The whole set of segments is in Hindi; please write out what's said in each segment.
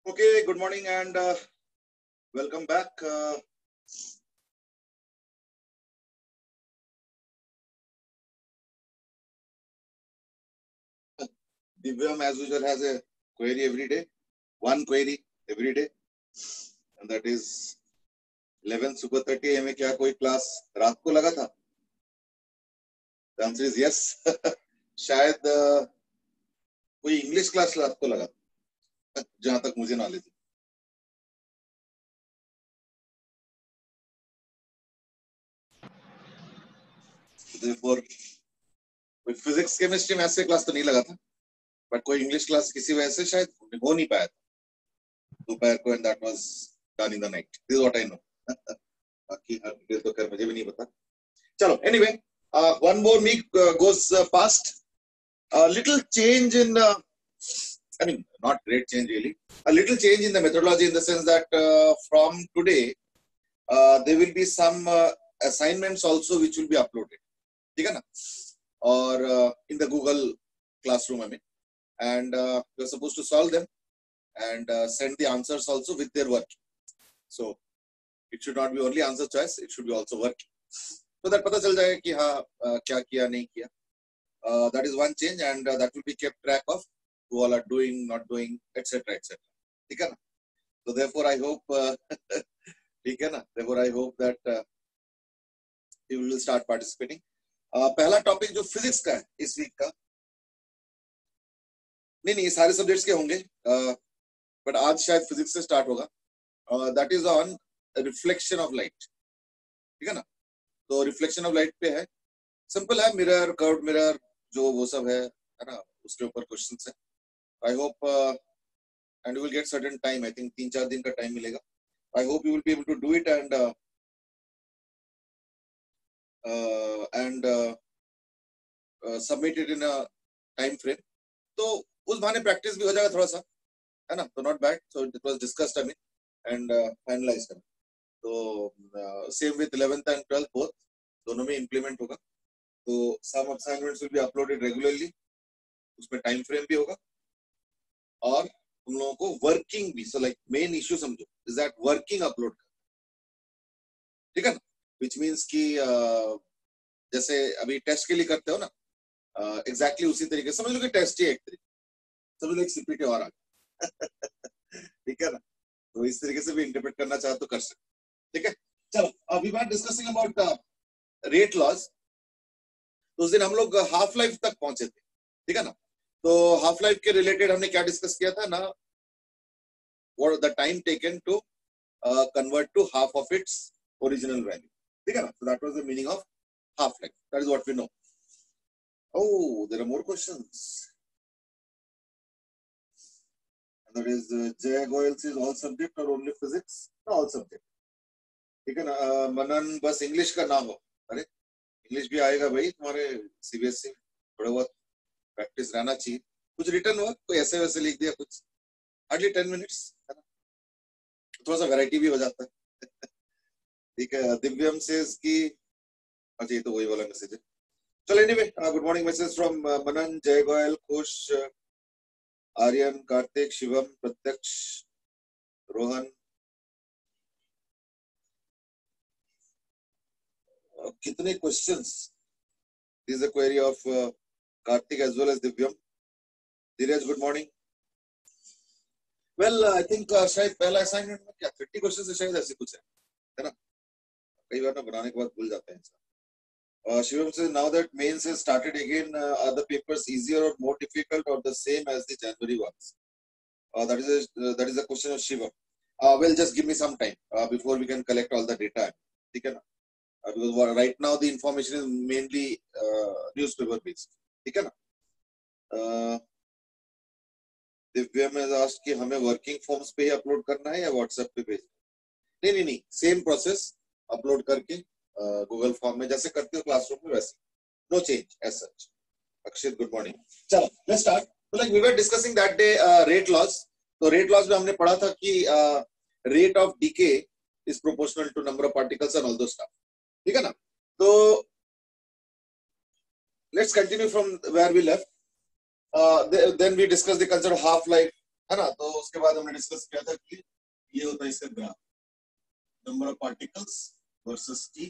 Okay, good morning and welcome back. Divyam, as usual, has a query every day. One query every day, and that is 11 सुबह 30 AM में क्या कोई क्लास रात को लगा था? The answer is yes. शायद कोई इंग्लिश क्लास रात को लगा, जहां तक मुझे नॉलेज है. Therefore, कोई फिजिक्स केमिस्ट्री मैथ्स की क्लास तो नहीं लगा था, बट कोई इंग्लिश क्लास किसी वजह से शायद हो नहीं पाया था दोपहर को, and that was done in the night. This is what I know. बाकी हर डिटेल तो खैर मुझे भी नहीं पता. चलो, anyway, one more week goes past. A little change in I mean, not great change really, a little change in the methodology, in the sense that from today there will be some assignments also which will be uploaded, ठीक है ना, or in the Google Classroom, I mean, and you're supposed to solve them and send the answers also with their work. So it should not be only answer choice, it should be also work, so that पता चल जाएगा कि हाँ क्या किया नहीं किया. That is one change, and that will be kept track of who all are doing, not doing, etc., etc. ठीक है ना? So therefore I hope ठीक है ना? Therefore I hope that you will start participating. पहला टॉपिक जो फिजिक्स का है इस वीक का, नहीं सारे सब्जेक्ट्स के होंगे, बट आज शायद फिजिक्स से स्टार्ट होगा. That is on reflection of light, ठीक है ना? तो रिफ्लेक्शन ऑफ लाइट पे है, सिंपल है, मिरर, कर्व्ड मिरर, जो वो सब है ना, उसके ऊपर क्वेश्चंस है. I hope and you will get certain time, I think 3-4 दिन का टाइम मिलेगा. I hope you will be able to do it and submit it in a time frame. तो उस बहाने प्रैक्टिस भी हो जाएगा थोड़ा सा, है ना? तो not bad. So it was discussed, I mean, and finalised. तो same with 11th and 12th both, दोनों में इंप्लीमेंट होगा. तो some assignments will be uploaded regularly, उसमें टाइम फ्रेम भी होगा, और तुम लोगों को वर्किंग भी. सो लाइक मेन इश्यू समझो इज दैट वर्किंग अपलोड कर, ठीक है ना? विच मीन्स कि जैसे अभी टेस्ट के लिए करते हो ना, एग्जैक्टली उसी तरीके समझ लो कि टेस्ट ही एक तरीके, समझ लो एक सीपीटी और आ गया. ठीक है ना? तो इस तरीके से भी इंटरप्रेट करना चाहो तो कर सकते, ठीक है? चलो, we were discussing about rate laws. उस दिन हम लोग हाफ लाइफ तक पहुंचे थे, ठीक है ना? तो हाफ लाइफ के रिलेटेड हमने क्या डिस्कस किया था ना, what the time taken to convert to half of its original value, ठीक है ना? So that was the meaning of half life. That is what we know. Oh, there are more questions. And that is Jay Goyal says all subject or only physics? No, all subject. ठीक है ना? मनन बस इंग्लिश का ना हो. अरे इंग्लिश भी आएगा भाई, तुम्हारे सीबीएसई थोड़ा बहुत प्रैक्टिस रहना चाहिए. कुछ रिटर्न वर्क, कोई ऐसे वैसे लिख दिया कुछ, हार्डली 10 मिनट्स, है ना? थोड़ा सा वैरायटी भी हो जाता है. ठीक है. दिव्यम सेज की, अच्छा ये तो वही वाला मैसेज है. चलो, anyway, good morning message from Manan, Jay Goyal, Khush, Aryan, Kartik, Shivam, Pratyaksh, Rohan. कितने questions? This is a query of Kartik as well as Divyam. Dheeraj, good morning. Well, I think शायद पहला असाइनमेंट में क्या 30 क्वेश्चन से शायद ऐसे कुछ है ना? कई बार ना बनाने के बाद भूल जाते हैं इंसान. Shivam says now that mains has started again, are the papers easier or more difficult or the same as the January ones? That is a question of Shivam. Well, just give me some time before we can collect all the data. ठीक है ना? Because right now the information is mainly newspaper based. ठीक है ना? दिव्यम has asked कि हमें working forms पे ही अपलोड करना है या WhatsApp पे भेजना? नहीं, सेम प्रोसेस, अपलोड करके गूगल फॉर्म में जैसे करते हो क्लासरूम में वैसे, no change as such. Akshit, good morning. चलो, लेट्स स्टार्ट. तो like we were discussing that day rate laws. तो रेट लॉस में हमने पढ़ा था कि rate of decay is proportional to number of particles and all those stuff, ठीक है ना? तो let's continue from where we left. Then we discuss the concept of half life, है ना। तो उसके बाद हमने डिस्कस किया था कि ये होता है इसका graph, number of particles versus t,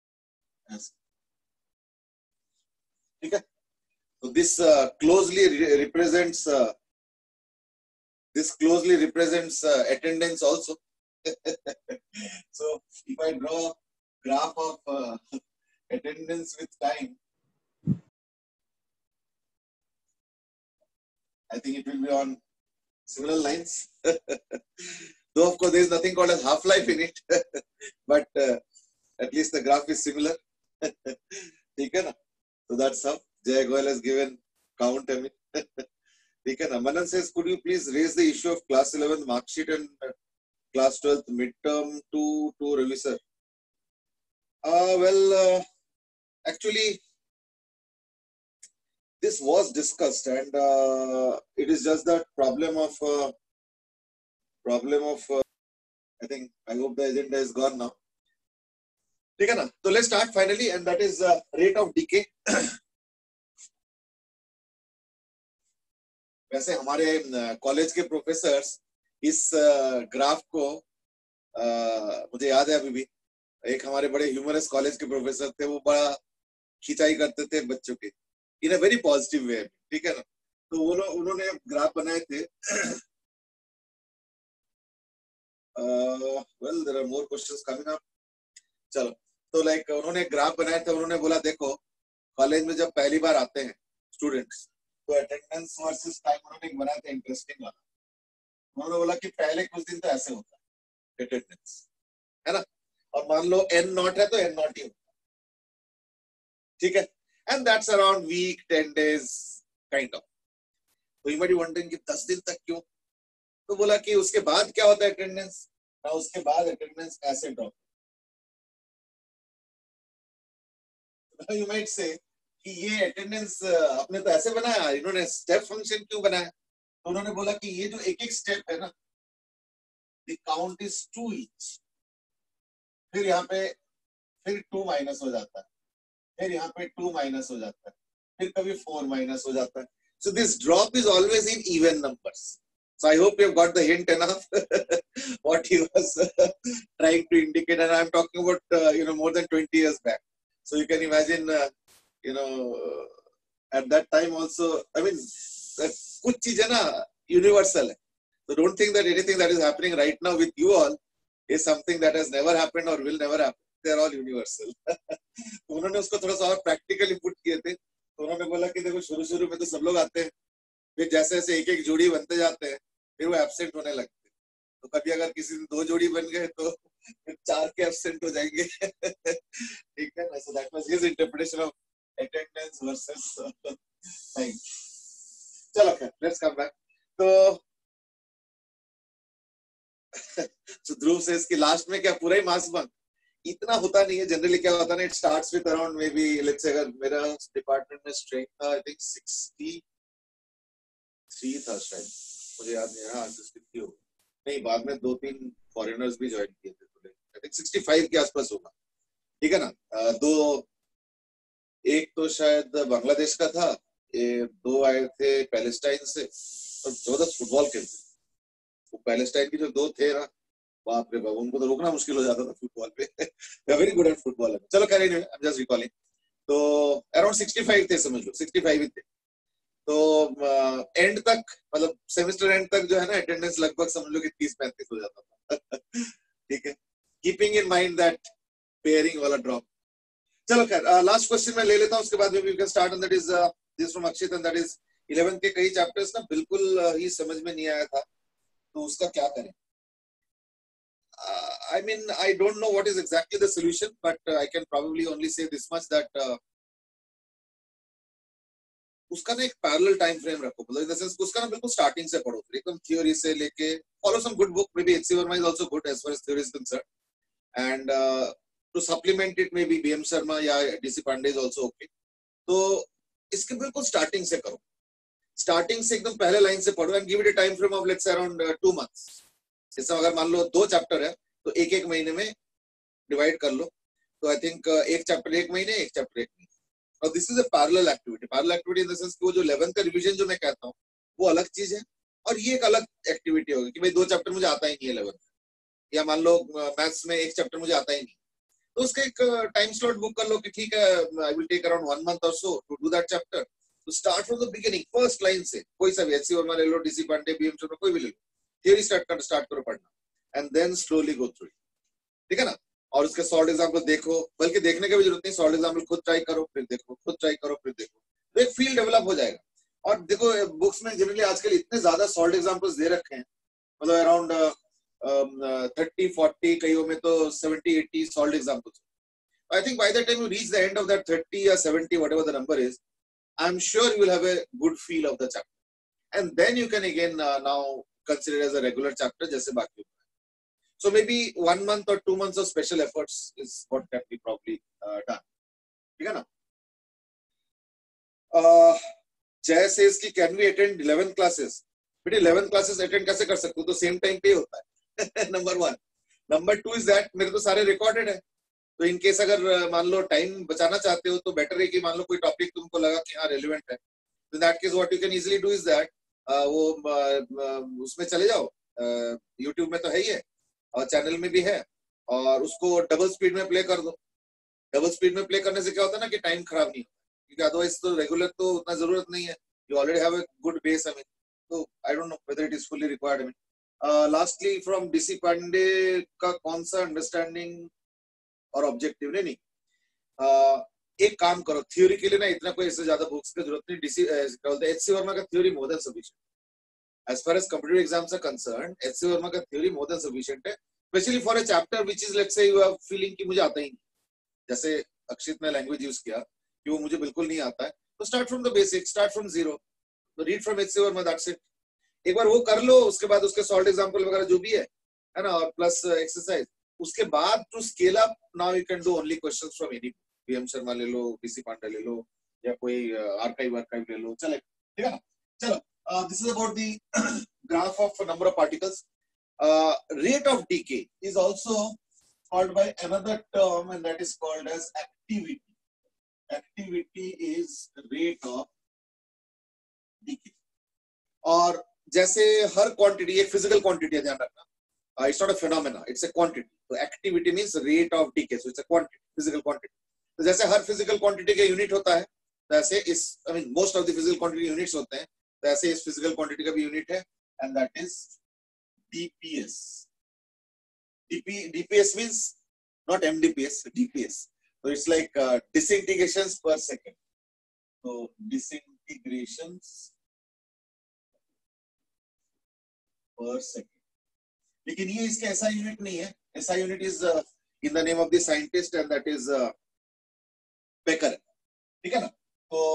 ठीक है। तो this closely represents attendance also. So if I draw a graph of attendance with time, I think it will be on similar lines. Though of course there is nothing called as half-life in it, but at least the graph is similar. ठीक है ना? So that's how Jay Goyal has given count. I mean, ठीक है ना? Manan says, could you please raise the issue of class 11 mark sheet and class 12th midterm to Ravi sir? Well, actually, this was discussed, and it is just that problem of I think, I hope the agenda is gone now. ठीक है ना? So let's start finally, and that is rate of decay. वैसे हमारे कॉलेज के प्रोफेसर्स इस ग्राफ को मुझे याद है अभी भी, एक हमारे बड़े ह्यूमरस कॉलेज के प्रोफेसर थे, वो बड़ा खिंचाई करते थे बच्चों की इन अ वेरी पॉजिटिव वे, ठीक है ना। तो वो लोग उन्होंने ग्राफ बनाए थे। Well there are more questions coming up. चलो, तो लाइक उन्होंने ग्राफ बनाए थे, उन्होंने बोला देखो कॉलेज में जब पहली बार आते हैं स्टूडेंट्स, तो अटेंडेंस वर्सेस टाइम उन्होंने एक बनाया था इंटरेस्टिंग वाला। उन्होंने बोला कि पहले कुछ दिन तो ऐसे होता है अटेंडेंस, है ना, और मान लो n नॉट है तो n नॉट ही होता है, ठीक है, and that's around week 10 days kind of. तो यू माइट बी वंडरिंग कि 10 दिन तक क्यों? तो बोला कि उसके बाद क्या होता है अटेंडेंस ना, उसके बाद अटेंडेंस ऐसे ड्रॉप। यू माइट से कि ये अटेंडेंस आपने तो ऐसे बनाया, इन्होंने स्टेप फंक्शन क्यों बनाया? तो उन्होंने बोला कि ये जो एक एक स्टेप है ना, द काउंट इज 2 ईच, फिर यहाँ पे फिर 2 माइनस हो जाता है, फिर यहाँ पे 2 माइनस हो जाता है, फिर कभी 4 माइनस हो जाता है। So this drop is always in even numbers. So I hope you've got the hint enough what he was trying to indicate, and I'm talking about more than 20 years back. So you can imagine at that time also, I mean, कुछ चीजें ना universal है. So don't think that anything that is happening right now with you all is something that has never happened or will never happen. They are all universal. उन्होंने उसको थोड़ा सा और practically put किए थे। तो उन्होंने बोला कि देखो शुरू में तो सब लोग आते हैं, फिर जैसे जैसे एक एक जोड़ी बनते जाते हैं, फिर वो एब्सेंट होने लगते हैं। तो कभी अगर किसी दिन 2 जोड़ी बन गए तो फिर 4 के एब्सेंट हो जाएंगे। ठीक है ना? So that was his interpretation of attendance versus time. चलो खैर, let's come back. तो so Dhruv says कि लास्ट में क्या पूरा ही मास बंक? इतना होता नहीं है। जनरली क्या होता है ना, it starts with around maybe, let's say अगर मेरा डिपार्टमेंट में स्ट्रेंथ था आई थिंक 63 था शायद, मुझे याद नहीं है। हाँ 63 होगा, नहीं बाद में 2-3 फॉरेनर्स भी ज्वाइन किए थे, तो आई थिंक 65 के आसपास होगा, ठीक है ना। एक तो शायद बांग्लादेश का था, 2 आए थे पैलेस्टाइन से, और जबरदस्त फुटबॉल खेलते। वो पैलेस्टाइन की जो 2 थे ना, बाप रे बाप, उनको तो रोकना मुश्किल हो जाता था फुटबॉल पे। Very good at football. चलो कह रही, आई एम जस्ट रिकॉलिंग। तो अराउंड 65 थे, समझ लो 65 ही थे। तो एंड तक, मतलब सेमेस्टर एंड तक जो है ना, अटेंडेंस लगभग समझ लो कि 30-35 हो जाता था। ठीक है, keeping in mind that pairing वाला ड्रॉप। चलो खैर, लास्ट क्वेश्चन मैं ले लेता हूँ, उसके बाद we can start, and that is this from Akshit, and that is 11th के कई चैप्टर्स ना बिल्कुल ही समझ में नहीं आया था, तो उसका क्या करें? I mean, I don't know what is exactly the solution, but I can probably only say this much that उसका ना एक पैरेलल टाइम फ्रेम रखो, मतलब इन द सेंस उसका ना बिल्कुल स्टार्टिंग से पढ़ो, एकदम थ्योरी से लेके, follow some good book, maybe HC Verma is also good as far as theory is concerned, and to supplement it maybe BM Sharma या DC Pande is also okay. तो इसके बिल्कुल स्टार्टिंग से करो, स्टार्टिंग से एकदम पहले लाइन से पढ़ो, and give it a time frame of let's say around 2 months। जैसे अगर मान लो 2 चैप्टर है तो एक महीने में डिवाइड कर लो, तो आई थिंक एक चैप्टर 1 महीने, एक चैप्टर 1 महीने। और this is a parallel activity. Parallel activity in the sense कि वो जो 11th का रिवीजन जो मैं कहता हूँ वो अलग चीज है, और ये एक अलग एक्टिविटी होगी कि भाई 2 चैप्टर मुझे आता ही नहीं है 11th, या मान लो मैथ्स में 1 चैप्टर मुझे आता ही नहीं, तो उसका एक टाइम स्लॉट बुक कर लो कि ठीक है I will take around 1 month और so to do that chapter. तो start from the beginning, first line से, कोई सा भी एचसी वर्मा ले लो, डीसी पांडे, बीएम शर्मा, कोई भी ले लो, थियरी स्टार्ट करो पढ़ना and then slowly go through, ठीक है ना। और उसके सॉल्व एग्जांपल देखो, बल्कि देखने की भी जरूरत नहीं, सॉल्व एग्जांपल खुद ट्राई करो फिर देखो, खुद ट्राई करो फिर देखो, तो एक फील डेवलप हो जाएगा। और देखो बुक्स में जनरली आजकल इतने ज्यादा सॉल्व एग्जांपल्स दे रखे हैं, मतलब अराउंड 30-40, कईयों में तो 70-80 solve examples. I think by the time you reach the end of that 30 or 70, whatever the number is, I'm sure you will have a good feel of the chapter. And then you can again now consider it as a regular chapter, jaise baki. So maybe 1 month or 2 months of special efforts is what can be probably done. ठीक है ना? Jay says कि can we attend 11 classes? बेटे 11 classes attend कैसे कर सकते हो? तो same time पे ही होता है. Number 1. Number 2 is that मेरे तो सारे recorded है. तो इन केस अगर मान लो टाइम बचाना चाहते हो तो बेटर है कि मान लो कोई टॉपिक तुमको लगा कि हाँ रेलेवेंट है, तो that case what you can easily do is that वो उसमें चले जाओ, यूट्यूब में तो है ही है और चैनल में भी है, और उसको डबल स्पीड में प्ले कर दो। डबल स्पीड में प्ले करने से क्या होता है ना कि टाइम खराब नहीं होता, क्योंकि अदरवाइज तो रेगुलर तो उतना जरूरत नहीं है, you already have a good base. I mean, तो I don't know whether it is fully required. I mean lastly from DC Pande का कौन सा अंडरस्टैंडिंग और ऑब्जेक्टिव नहीं, एक काम करो, थ्योरी के लिए ना इतना कोई इससे ज्यादा बुक्स की जरूरत नहीं, डीसी एचसी वर्मा का theory more than sufficient as far as competitive exams are concerned. HC Verma का थ्योरी मोर देन सफिशिएंट है, especially for a chapter which is let's say you have feeling कि मुझे आता ही नहीं, जैसे अक्षित ने लैंग्वेज यूज किया कि वो मुझे बिल्कुल नहीं आता है, तो start from the basic, start from zero, read from HC Verma, that's it. एक बार वो कर लो, उसके बाद उसके सॉल्व एग्जांपल वगैरह जो भी है ना, और प्लस एक्सरसाइज, उसके बाद to scale up now you can do only questions from any, BM Sharma ले लो, डीसी पांडे ले लो, या कोई आर्काइव ले लो, चले, ठीक है ना। चलो, this is about the graph of number of particles. Rate of decay is also called by another term, and that is called as activity. Activity is rate of decay. और जैसे हर क्वांटिटी एक फिजिकल क्वांटिटी है, ध्यान रखना, it's not a phenomena, it's a quantity. So activity means rate of decay, so it's a quantity, physical quantity. तो जैसे हर फिजिकल क्वांटिटी का यूनिट होता है, तो ऐसे इस I mean most of the physical quantity units होते हैं, तो ऐसे इस फिजिकल क्वांटिटी का भी यूनिट है, and that is DPS. DPS means not MDPS, DPS. So it's like disintegrations per second. So disintegrations per second. लेकिन ये इसका ऐसा यूनिट नहीं है, ऐसा unit is in the name of the scientist, and that is becquerel, ठीक है ना। तो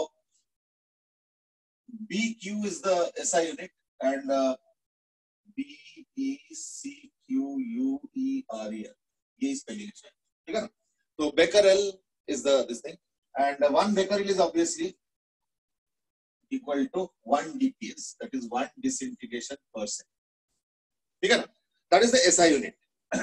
BQ is the SI unit and BECQUEREL, ये स्पेलिंग है, ठीक है ना। तो becquerel is the this thing, and 1 becquerel is obviously equal to 1 DPS, that is 1 disintegration per second, ठीक है ना। That is the SI unit.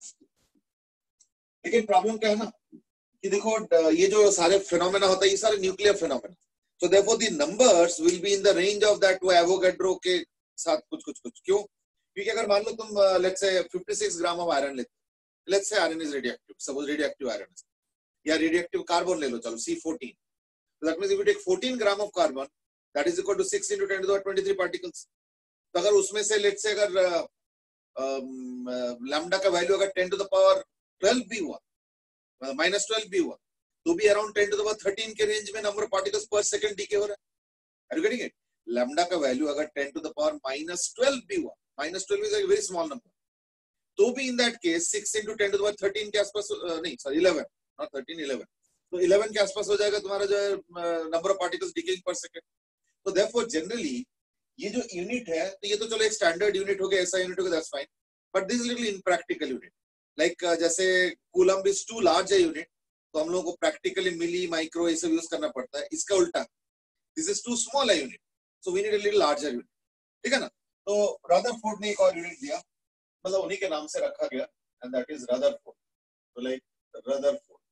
लेकिन प्रॉब्लम क्या है ना कि देखो ये जो सारे फिनोमेना होता है, ये सारे nuclear phenomena, so therefore the numbers will be in the range of that Avogadro के साथ कुछ। क्यों? क्योंकि अगर मान लो तुम let's say 56 gram of iron लेते, let's say iron is radioactive, suppose radioactive iron is, या radioactive carbon ले लो, चलो C14, so that means if you take 14 gram of carbon, that is equal to 6 into 10 to the power 23 particles. तो अगर उसमें से let's say अगर लैम्डा का वैल्यू अगर 10 to the power 12 भी हुआ, -12 भी हुआ, तो भी अराउंड 10 to the power 13 के रेंज में number of particles per second decay हो रहा है। Are you getting it? Lambda का वैल्यू अगर 10 to the power -12 भी हुआ, -12 is a very small number, तो भी in that case 6 into 10 to the power 13 के आसपास, नहीं सॉरी 11, नॉट 13, 11, तो 11 के आसपास हो जाएगा तुम्हारा जो number of particles decaying per second. तो देयरफॉर जनरली ये जो यूनिट है, तो ये तो चलो एक स्टैंडर्ड यूनिट हो गया, ऐसा यूनिट हो गया, that's fine, but this is little impractical unit, like जैसे कूलम्ब इज टू लार्ज है यूनिट, तो हम लोगों को प्रैक्टिकली मिली, माइक्रो ये सब यूज करना पड़ता है। इसका उल्टा, दिस इज टू स्मॉल है unit, so we need a little larger unit, ठीक है ना। तो रदरफोर्ड ने एक और यूनिट दिया, मतलब उन्हीं के नाम से रखा गया, एंड दैट इज रदरफोर्ड। तो like Rutherford,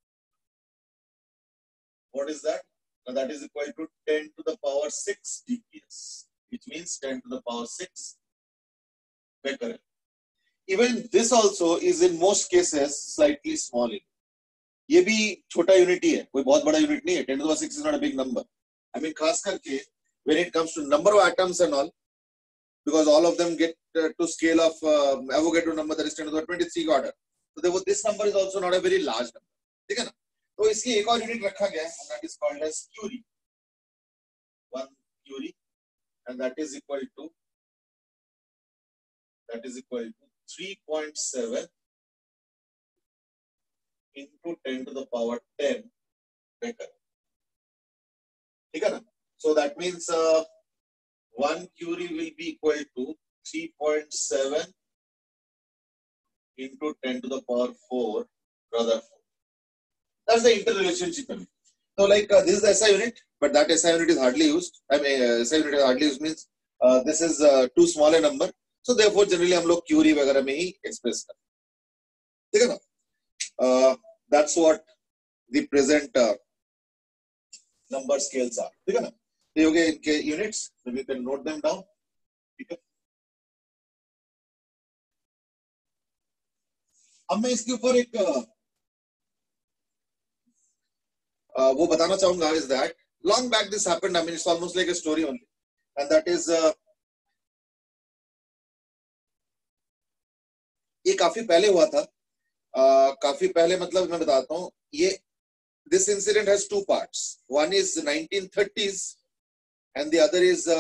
what is that? That is equal to 10 to the power 6 DPS. which means 10 to the power 6 becquerel. Even this also is in most cases slightly small. ये भी छोटा यूनिट ही है, कोई बहुत बड़ा यूनिट नहीं है. 10 to the power 6 is not a big number. I mean, खास करके when it comes to number of atoms and all, because all of them get to scale of Avogadro number, that is 10 to the 23 order. So therefore, this number is also not a very large number. ठीक है ना? तो इसकी एक और यूनिट रखा गया है, and that is called as curie. 1 curie, and that is equal to 3.7 into 10 to the power 10 becquerel. ठीक है ना? So that means 1 curie will be equal to 3.7 into 10 to the power 4 Rutherford. That's the interrelationship. So like this is the SI unit, but that SI unit is hardly used. I mean SI unit is hardly used means this is too small a number. So therefore generally हम लोग curie वगैरह में ही express करते हैं. ठीक है ना? That's what the present number scales are. ठीक है ना? ये हो गए इनके units. So we can note them down. ठीक है? अब मैं इसके ऊपर एक वो बताना चाहूंगा is that long back this happened. I mean it's almost like a story only, and that is ये काफी पहले हुआ था. काफी पहले मतलब मैं बताता हूँ. ये this incident has two parts. One is 1930s and the other is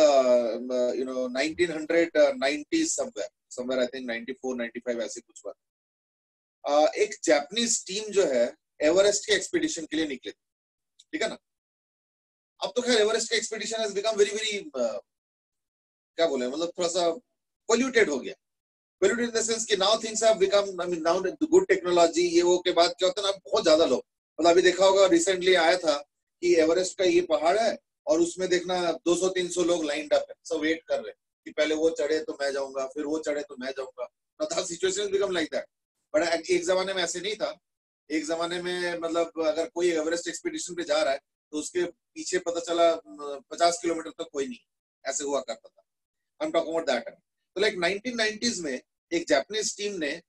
1990s somewhere I think 94 95 ऐसे कुछ हुआ. एक जापानीज टीम जो है एवरेस्ट के एक्सपीडिशन के लिए निकले. ठीक है ना? अब तो खैर एवरेस्ट का expedition has become very very क्या बोले मतलब थोड़ा सा पोल्यूटेड हो गया. पोल्यूटेड इन द सेंस कि now things have become I mean now good technology ये वो के बाद क्या होता है ना बहुत ज्यादा लोग मतलब अभी देखा होगा रिसेंटली आया था कि एवरेस्ट का ये पहाड़ है और उसमें देखना 200-300 लोग लाइंड अप है. सब वेट कर रहे हैं कि पहले वो चढ़े तो मैं जाऊंगा, फिर वो चढ़े तो मैं जाऊंगा. Now the situation has become like that. But एक जमाने में ऐसे नहीं था. एक जमाने में मतलब अगर कोई एवरेस्ट एक्सपीडिशन पे जा रहा है तो उसके पीछे पता चला 50 किलोमीटर तक कोई नहीं. ऐसे हुआ करता था. I am talking about that time. तो लाइक 1990s में एक जापानीज टीम ने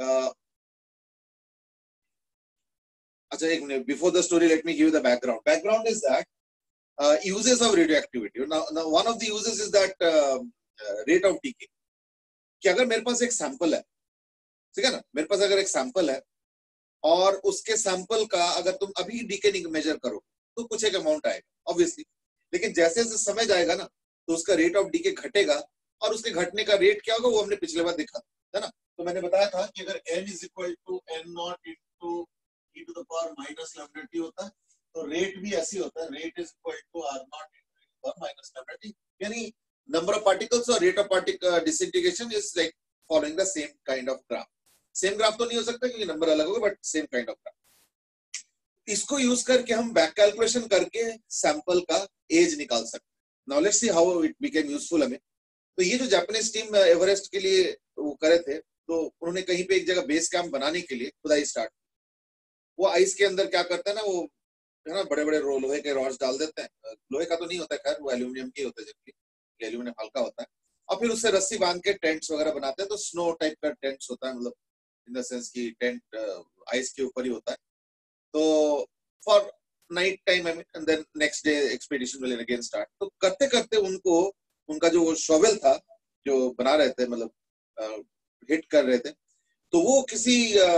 अच्छा एक minute before the story let me give the background. Background is that uses of radioactivity. Now one of the uses is that rate of decay. कि अगर मेरे पास एक सैंपल है, ठीक है ना, मेरे पास अगर एक सैंपल है और उसके सैंपल का अगर तुम अभी डीके मेजर करो तो कुछ एक अमाउंट आएगा ऑब्वियसली. लेकिन जैसे जैसे समय जाएगा ना तो उसका रेट ऑफ डीके घटेगा और उसके घटने का रेट क्या होगा वो हमने पिछले बार देखा था ना. तो मैंने बताया था कि अगर n is equal to n0 into e to the power minus lambda t होता है तो रेट भी ऐसी होता है. Rate is equal to r0 into e to the power minus lambda t. यानी नंबर ऑफ पार्टिकल्स और rate of particle disintegration is like following the same kind of graph. Same graph तो नहीं हो सकता क्योंकि नंबर अलग होगा but same kind of graph. इसको यूज करके हम बैक कैलकुलेशन करके सैंपल का एज निकाल सकते हैं. Now let's see how it became useful हमें. तो ये जो जापानीज टीम एवरेस्ट के लिए वो करे थे तो उन्होंने कहीं पे एक जगह बेस कैंप बनाने के लिए खुदाई स्टार्ट. वो आइस के अंदर क्या करता है ना वो है ना बड़े बड़े लोहे के रॉड्स डाल देते हैं. लोहे का तो नहीं होता खैर वो एल्यूमिनियम के होते हैं जनरली. एल्यूमिनियम हल्का होता है और फिर उससे रस्सी बांध के टेंट्स वगैरह बनाते हैं. तो स्नो टाइप का टेंट्स होता है मतलब इन द सेंस की टेंट आइस के ऊपर ही होता है. तो for night time and then next day expedition will again start. तो करते करते उनको उनका जो शॉवेल था जो बना रहे थे मतलब हिट कर रहे थे तो वो किसी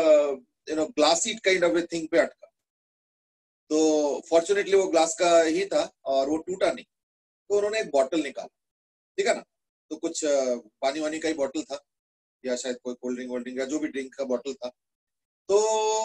glass sheet kind of a thing पे अटका. तो फॉर्चुनेटली वो ग्लास का ही था और वो टूटा नहीं. तो उन्होंने एक बॉटल निकाला. ठीक है ना. तो कुछ पानी वानी का ही बॉटल था या शायद कोई कोल्ड ड्रिंक या जो भी ड्रिंक का बॉटल था. तो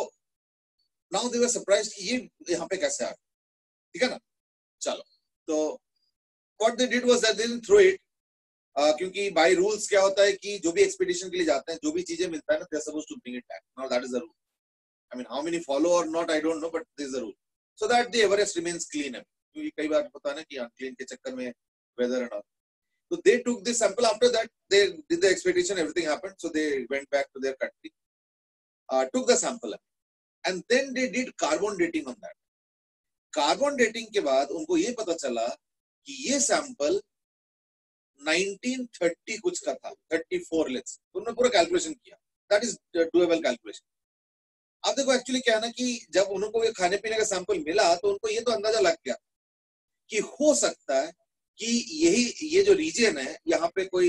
नाउ दे वर सरप्राइज्ड कि ये यहाँ पे कैसे आ गया. ठीक है ना. चलो तो what they did was that they didn't throw it. क्योंकि बाय रूल्स क्या होता है कि जो भी एक्सपीडिशन के लिए जाते हैं जो भी चीजें मिलता है ना they are supposed to bring it back. Now that is the rule. I mean how many follow और not I don't know but this is the rule so that the Everest remains clean. क्योंकि कई बार होता है ना कि अनक्लीन के चक्कर में weather and all. So they took this sample. After that, they did the expedition. Everything happened. So they went back to their country, took the sample, and then they did carbon dating on that. Carbon dating के बाद उनको ये पता चला कि ये sample 1930 कुछ का था, 34 लेट्स, तो उन्होंने पूरा कैलकुलेशन किया, दैट इज डूएबल कैलकुलेशन। अब देखो एक्चुअली क्या है ना कि जब उनको ये खाने पीने का सैंपल मिला तो उनको ये तो अंदाजा लग गया कि हो सकता है कि ये जो रीजन है यहाँ पे कोई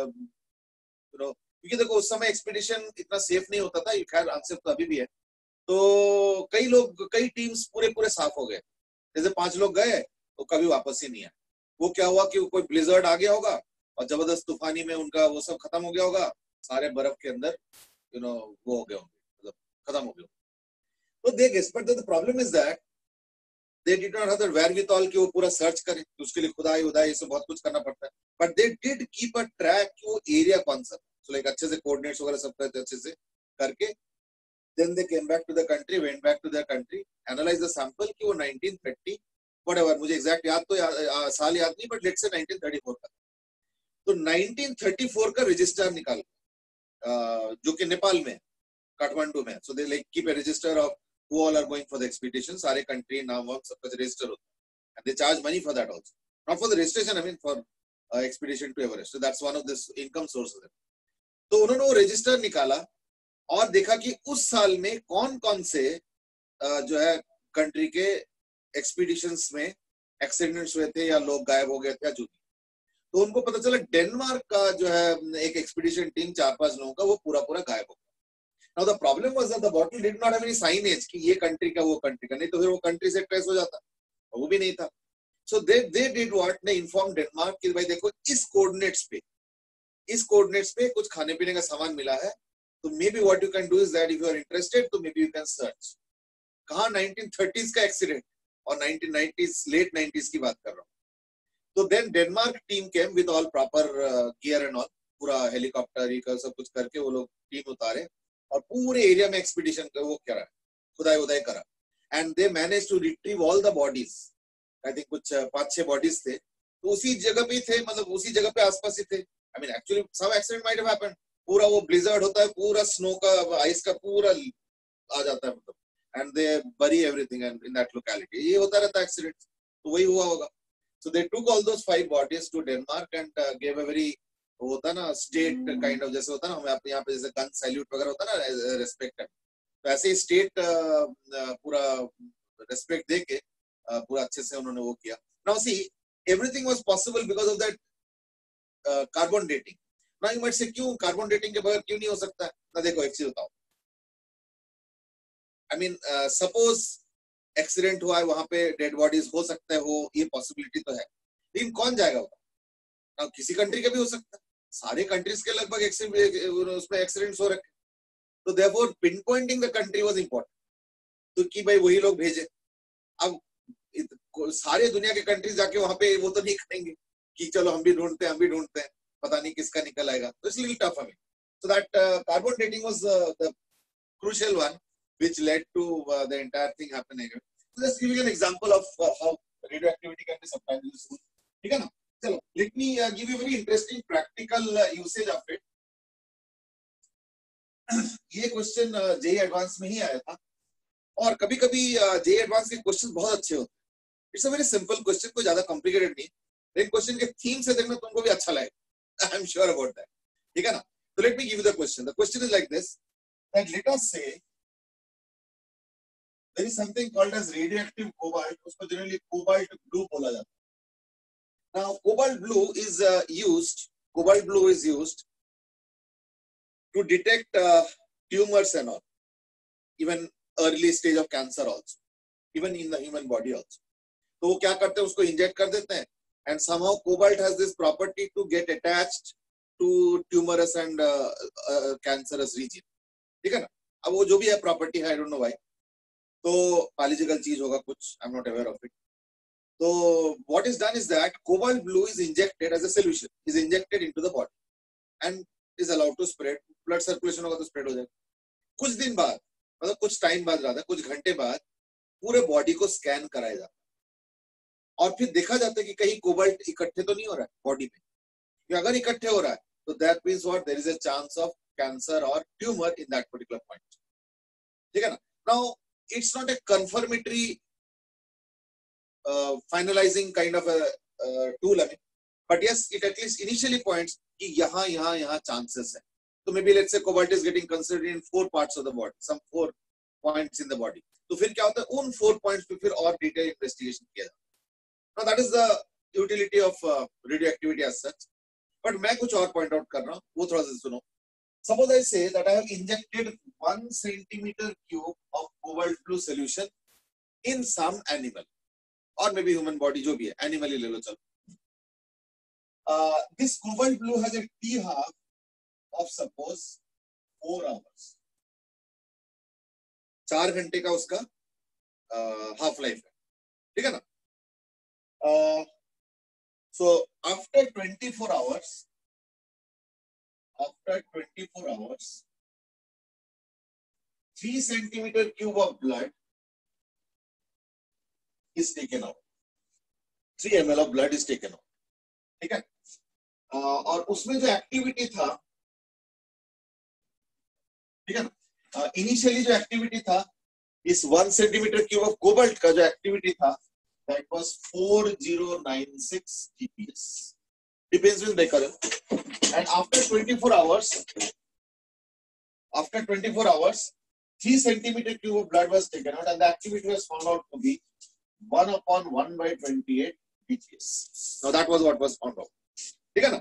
क्योंकि देखो उस समय एक्सपीडिशन इतना सेफ नहीं होता था, खैर अनसेफ तो अभी भी है, तो कई टीम्स पूरे पूरे साफ हो गए। जैसे 5 लोग गए तो कभी वापस ही नहीं आए। वो क्या हुआ कि कोई ब्लिजर्ड आ गया होगा और जबरदस्त तूफानी में उनका वो सब खत्म हो गया होगा, सारे बर्फ के अंदर वो हो गए होंगे, मतलब खत्म हो गए। तो they guess, but the problem is that they did not have the wherewithal कि वो पूरा सर्च करें, तो उसके लिए खुदाई उदाई से बहुत कुछ करना पड़ता है। But they did keep a track कि वो एरिया कौन सा, सो लाइक अच्छे से कोऑर्डिनेट्स वगैरह सब करते अच्छे से करके, then they came back to the country, went back to their country, analyzed the sample कि वो 1930 whatever, मुझे एग्जैक्ट याद तो साल याद नहीं, बट लेट्स से 1934 का। तो 1934 का रजिस्टर निकाल जो कि नेपाल में, काठमांडू में, so they like keep a register of who all are going for the expedition, सारे कंट्री नाम वाम सब कुछ रजिस्टर होता है, and they charge money for that also, not for the registration, I mean for expedition to Everest, so that's one of this income sources। तो उन्होंने वो रजिस्टर निकाला और देखा कि उस साल में कौन कौन से जो है कंट्री के एक्सपीडिशंस में एक्सीडेंट्स हुए थे या लोग गायब हो गए थे या जो भी। तो उनको पता चला डेनमार्क का जो है एक एक्सपीडिशन टीम 4-5 लोगों का वो पूरा पूरा गायब हो गया। Now the problem was that the bottle did not have any signage कि ये कंट्री का वो कंट्री का, नहीं तो फिर वो कंट्री से ट्रेस हो जाता, वो भी नहीं था। सो दे डिड व्हाट, ने इन्फॉर्म डेनमार्क कि भाई देखो इस कोऑर्डिनेट्स पे कुछ खाने पीने का सामान मिला है, तो maybe what you can do is that if you are interested तो maybe you can search. कहाँ 1930s का एक्सीडेंट और 1990s लेट 90s की बात कर रहा हूँ। तो then Denmark team came with all proper gear and all, पूरा हेलीकॉप्टर सब कुछ करके वो लोग टीम उतारे और पूरे एरिया में एक्सपीडिशन वो करा, खुदाई उदाई करा, and they manage to retrieve all the bodies. I think कुछ 5-6 बॉडीज थे, तो उसी जगह पे थे, मतलब उसी जगह पे आसपास ही थे। I mean actually some accident might have happened, पूरा वो ब्लिजर्ड होता है, पूरा स्नो का आइस का पूरा आ जाता है, मतलब and they bury everything and in that locality, ये होता रहता है एक्सीडेंट, तो वही हुआ होगा। So they took all those 5 bodies to Denmark and gave a very, वो होता है ना स्टेट काइंड ऑफ, जैसे होता है ना हमें यहाँ पे जैसे गन सैल्यूट वगैरह होता है ना रेस्पेक्ट, तो ऐसे ही स्टेट पूरा रेस्पेक्ट दे के पूरा अच्छे से उन्होंने वो किया। Now see everything was possible because of that carbon dating. ना यू माइट से क्यों कार्बन डेटिंग के बगैर क्यों नहीं हो सकता है ना, देखो एक चीज बताओ, आई मीन सपोज एक्सीडेंट हुआ है, वहां पे डेड बॉडीज हो सकता है, वो ये पॉसिबिलिटी तो है, लेकिन कौन जाएगा ना, किसी कंट्री का भी हो सकता है, सारे कंट्रीज के लगभग उसमें एक्सीडेंट्स हो रखे, तो therefore pinpointing the country was important, तो कि भाई वही लोग भेजे। अब सारे दुनिया के कंट्रीज जाके वहां पे वो तो नहीं करेंगे कि चलो हम भी ढूंढते हैं, पता नहीं किसका निकल आएगा, तो इसलिए टफ हमें। So that carbon dating was the crucial one which led to the entire thing happening. So just giving an example of how radioactivity can be sometimes useful. ठीक है ना? चलो, let me give you a very interesting practical usage of it. ये क्वेश्चन जेई एडवांस में ही आया था, और कभी-कभी जेई एडवांस के क्वेश्चन बहुत अच्छे होते हैं। It's a very simple question, कोई ज्यादा कॉम्प्लिकेटेड नहीं, लेकिन क्वेश्चन के थीम से देखना तुमको भी अच्छा लगेगा, I am sure about that. ठीक है ना? So let me give you the question. The question is like this, that let us say there is something called as radioactive cobalt, उसको generally cobalt blue बोला जाता है। Now cobalt blue is used to detect tumors and all, even early stage of cancer also, even in the human body also. तो वो क्या करते हैं, उसको इंजेक्ट कर देते हैं, and somehow cobalt has this property to get attached to tumorous and cancerous region। ठीक है ना? अब वो जो भी है प्रॉपर्टी है, आई डोंट नो व्हाई, तो बायोलॉजिकल चीज होगा कुछ, I am not aware of it. तो what is done is that cobalt blue is injected as a solution, is injected into the body and is allowed to spread, blood circulation होगा तो स्प्रेड हो जाएगा। कुछ दिन बाद, मतलब कुछ टाइम बाद, ज्यादा कुछ घंटे बाद पूरे बॉडी को स्कैन कराया जाता है और फिर देखा जाता है कि कहीं कोबाल्ट इकट्ठे तो नहीं हो रहा है बॉडी में, अगर इकट्ठे हो रहा है तो that means what, there is a chance of cancer और tumour in that particular point. ठीक है ना? Now it's not a confirmatory finalizing kind of a tool, I mean, but yes, it at least initially points कि यहाँ chances है. So maybe let's say cobalt is getting considered in 4 parts of the body, some 4 points in the body. तो फिर क्या होता है, उन 4 points पे फिर और detailed investigation किया जाता है. Now that is the utility of radioactivity as such. But मैं कुछ और point out कर रहा हूँ, वो थोड़ा सा सुनो. Suppose I say that I have injected 1 centimeter cube of cobalt blue solution in some animal, or maybe human body, जो भी है, animal ही ले लो चलो. This cobalt blue has a T-half of suppose 4 hours. 4 घंटे का उसका half life है, ठीक है ना? So after 24 hours, 3 centimeter cube of blood is taken out. 3 ml of blood is taken out. ठीक है? और उसमें जो एक्टिविटी था, ठीक है ना, इनिशियली जो एक्टिविटी था इस 1 सेंटीमीटर क्यूब ऑफ कोबाल्ट का जो एक्टिविटी था, that was 4096 GPS. Depends with Becquerel. And after 24 hours, 3 centimeter cube of blood was taken out, and the activity was found out to be 1/1/28 BGS. Now that was what was found out. ठीक है ना?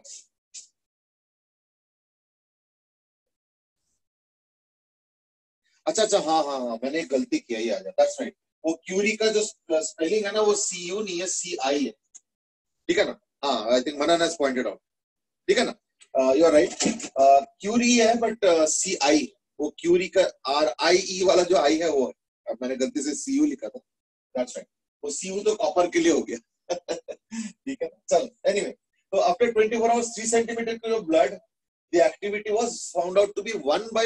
अच्छा हाँ मैंने एक गलती किया ही आ जाता. That's right. वो क्यूरी का जो स्पेलिंग है ना, वो CU नहीं है, CI है. ठीक है ना? हाँ, I think Manan has pointed out. ठीक है ना? You are right. क्यूरी है बट CI, वो क्यूरी का RIE वाला जो I है वो है. मैंने गलती से CU लिखा था. That's right. वो CU तो कॉपर के लिए हो गया. ठीक है. चल. Anyway, so after 24 hours, 3 centimeter cube of blood, the activity was found out to be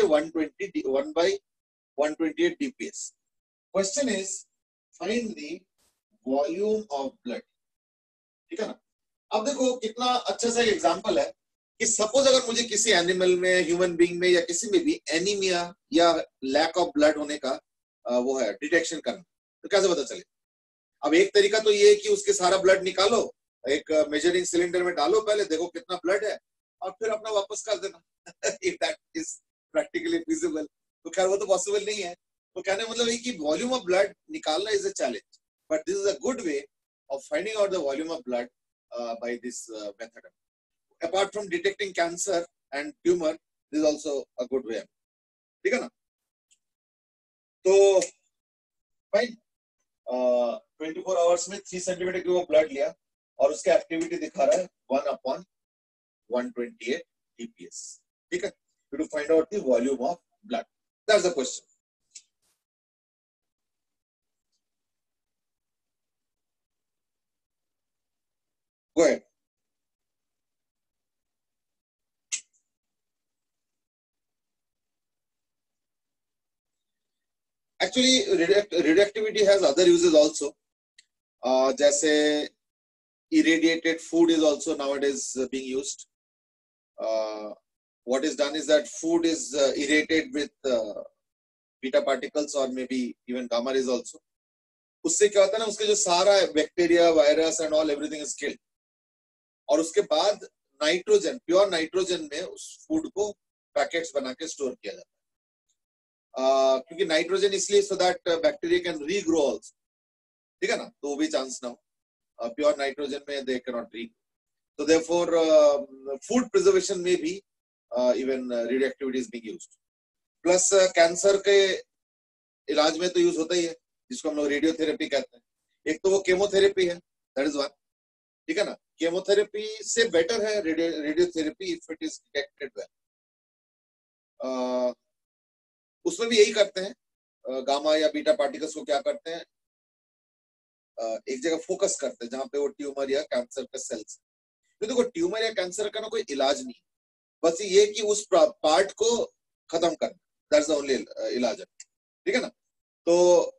1/128 DPS. Question is, find the volume of blood. ठीक है ना? अब देखो कितना अच्छा सा एग्जांपल है कि सपोज अगर मुझे किसी एनिमल में, ह्यूमन बीइंग में या किसी में भी एनीमिया या लैक ऑफ ब्लड होने का वो है डिटेक्शन करना, तो कैसे पता चले? अब एक तरीका तो ये है कि उसके सारा ब्लड निकालो, एक मेजरिंग सिलेंडर में डालो, पहले देखो कितना ब्लड है और फिर अपना वापस कर देना. If that is practically feasible. तो खैर वो तो पॉसिबल नहीं है. तो कहने मतलब है कि वॉल्यूम ऑफ ब्लड निकालना is a challenge, but this is a good way of finding out the volume of blood by this method. Apart from detecting cancer and tumor, this is also a good way. ठीक है ना? तो फाइन, 24 आवर्स में 3 सेंटीमीटर क्यूब ब्लड लिया और उसका एक्टिविटी दिखा रहा है 1/128 DPS. ठीक है? To find out the volume of blood. That's the question. Go ahead. Actually, radioactivity has other uses also. जैसे irradiated food is also nowadays being used. What is done is that food is irradiated with beta particles or maybe even gamma rays also. उससे क्या होता है ना, उसके जो सारा bacteria, virus and all everything is killed. और उसके बाद नाइट्रोजन, प्योर नाइट्रोजन में उस फूड को पैकेट्स बना के स्टोर किया जाता है. क्योंकि नाइट्रोजन इसलिए so that bacteria can regrow also. ठीक है ना? तो वो भी चांस ना हो. प्योर नाइट्रोजन में they can not regrow. So therefore, food preservation में भी even radioactivity is being used. Plus cancer के इलाज में तो यूज होता ही है, जिसको हम लोग रेडियोथेरेपी कहते हैं. एक तो वो केमोथेरेपी है, that is one. ठीक है ना? केमोथेरेपी से बेटर है radiotherapy if it is detected well. उसमें भी यही करते हैं. गामा या बीटा पार्टिकल्स को क्या करते हैं, एक जगह फोकस करते हैं जहां पे वो ट्यूमर या कैंसर का सेल्स. तो देखो ट्यूमर या कैंसर का ना कोई इलाज नहीं, बस ये कि उस पार्ट को खत्म करना, दैट्स द ओनली इलाज है. ठीक है ना? तो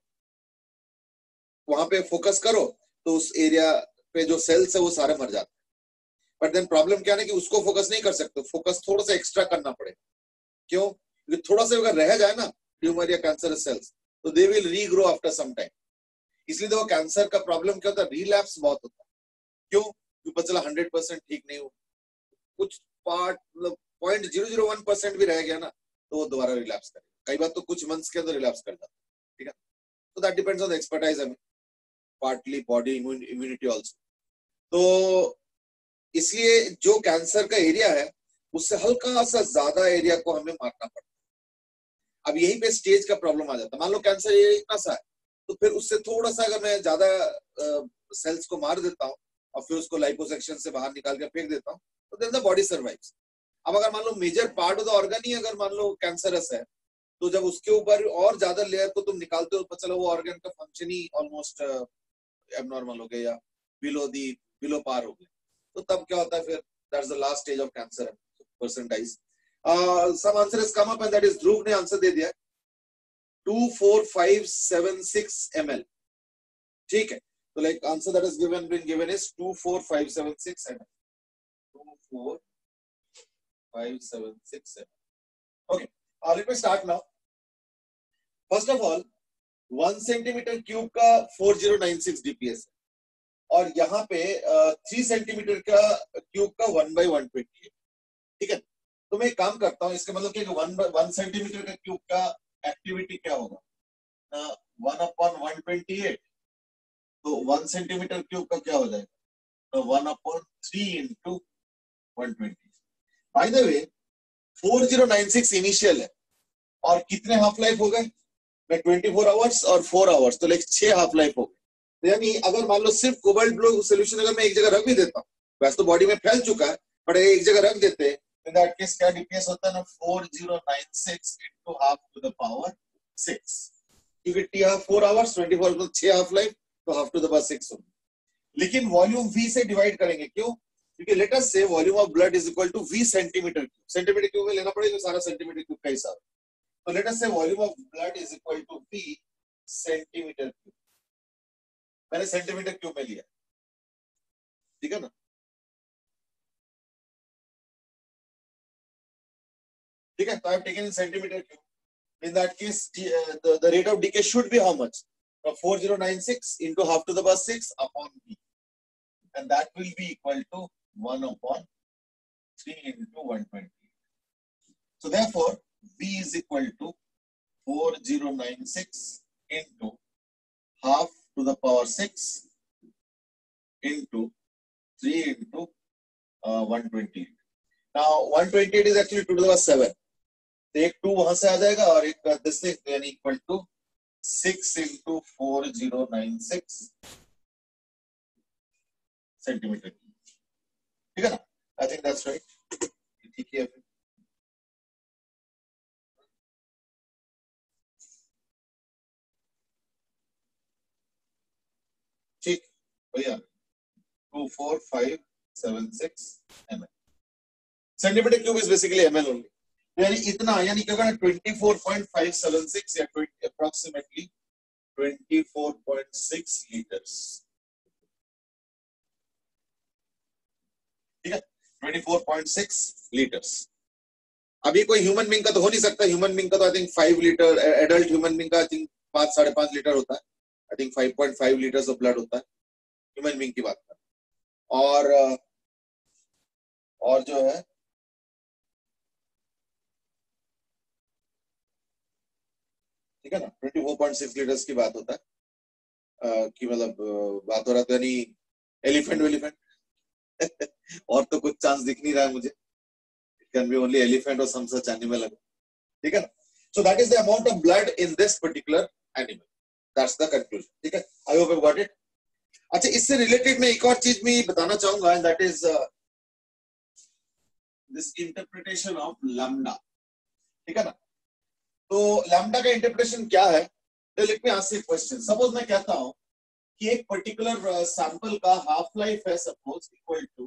वहां पे फोकस करो तो उस एरिया पे जो सेल्स है वो सारे मर जाते हैं. बट देन प्रॉब्लम क्या है कि उसको फोकस नहीं कर सकते, फोकस थोड़ा सा एक्स्ट्रा करना पड़ेगा. क्यों? क्योंकि थोड़ा सा अगर रह जाए ना ट्यूमर या कैंसर सेल्स, तो they will regrow after some time. इसलिए देखो कैंसर का प्रॉब्लम क्या होता है, रिलैप्स बहुत होता है. क्यों? पता चला 100% ठीक नहीं हुआ, कुछ पार्ट मतलब 0.001% भी रह गया ना तो वो दोबारा रिलैप्स करेगा, कई बार तो कुछ मंथ्स के अंदर रिलैप्स कर जाता है, ठीक है। तो that depends on the expertise, partly body immunity also. तो इसलिए जो कैंसर का एरिया है उससे हल्का सा ज्यादा एरिया को हमें मारना पड़ता है। अब यहीं पे स्टेज का प्रॉब्लम आ जाता है। मान लो कैंसर ये इतना सा है, तो फिर उससे थोड़ा सा अगर मैं ज्यादा सेल्स को मार देता हूँ और फिर उसको लाइपोसेक्शन से बाहर निकाल के फेंक देता हूँ, तो देन द बॉडी सर्वाइव्स। अब अगर मान लो major part of the organ ही अगर मान लो कैंसरस है, तो जब उसके ऊपर और ज्यादा लेयर को तुम निकालते हो, पता चला वो ऑर्गन का फंक्शन ही ऑलमोस्ट एबनॉर्मल हो गया या बिलो पार हो गया, तो तब क्या होता है फिर? That's the last stage of cancer, person dies. Some answer has come up and that is Dhruv ने आंसर दे दिया 24576 ml, ठीक है। तो like answer that is given is 24576 ml, 24576 ml. Okay, let me start now. First of all, 1 centimetre cube का 4096 DPS है, और यहाँ पे 3 सेंटीमीटर का क्यूब का 1/120 है, ठीक है। तो मैं एक काम करता हूँ, इसका मतलब कि 1 सेंटीमीटर का क्यूब का एक्टिविटी क्या होगा, 1/128, तो 1 सेंटीमीटर क्यूब का क्या हो जाएगा, तो 1/3 into 120। By the way 4096 initial है, और कितने हाफ लाइफ हो गए, 24 आवर्स और 4 आवर्स, तो लाइक 6 हाफ लाइफ हो गए। यानी अगर मान लो सिर्फ कोबाल्ट ब्लू सोल्यूशन अगर मैं एक जगह रख भी देता हूँ, वैसे तो बॉडी में फैल चुका है, पर एक जगह रख देते हैं, इन दैट केस क्या डीपीएस होता है ना, 4096 into half to the power 6, क्योंकि टी हाफ 4 आवर्स 24 तो 6 हाफ लाइफ, तो हाफ टू द पावर 6 होगा। लेकिन वॉल्यूम वी से डिवाइड करेंगे, क्यों? क्योंकि let us say volume of blood is equal to V centimetre cube, centimetre cube में लेना पड़ेगा सारा सेंटीमीटर क्यूब का हिसाब। So let us say volume of blood is equal to V centimetre cube, मैंने सेंटीमीटर क्यूब में लिया, ठीक है ना। ठीक है, तो I have taken in centimetre cube, in that case the rate of decay should be how much, 4096 into half to the power 6 upon V, and that will be equal to 1/3 into 120. So therefore V is equal to 4096 into half to the power 6 into 3 into 120. Now 128 is actually 2 to the power 7. तो एक 2 वहां से आ जाएगा और एक दिस यानी इक्वल टू 6 into 4096 सेंटीमीटर, ठीक है ना। आई थिंक दैट्स राइट, ठीक है। ठीक भैया, 24576 ml, centimetre cube is basically ml only, यानी इतना, यानी क्या करना, 24.576 या अप्रोक्सीमेटली 24.6 लीटर्स, ठीक है, 24.6 लीटर्स। अभी कोई ह्यूमन बीइंग का तो हो नहीं सकता, ह्यूमन बीइंग का तो I think 5 litre, adult human being का आई थिंक 5-5.5 लीटर होता है, I think 5.5 litres of blood होता है ह्यूमन बीइंग की बात कर। और जो है ठीक है ना, 24.6 लीटर्स की बात होता है, कि मतलब बात हो रहा था यानी एलिफेंट और तो कुछ चांस दिख नहीं रहा है मुझे, it can be only elephant और सम सच एनिमल, ठीक है ना। So that is the amount of blood in this particular animal, that's the conclusion, ठीक है। I hope you got it. अच्छा, इससे रिलेटेड मैं एक और चीज भी बताना चाहूंगा, and that is this interpretation of lambda, ठीक है ना। तो लैम्डा का इंटरप्रिटेशन क्या है, तो let me ask you question. Suppose मैं कहता हूं कि एक पर्टिकुलर सैंपल का हाफ लाइफ है suppose equal to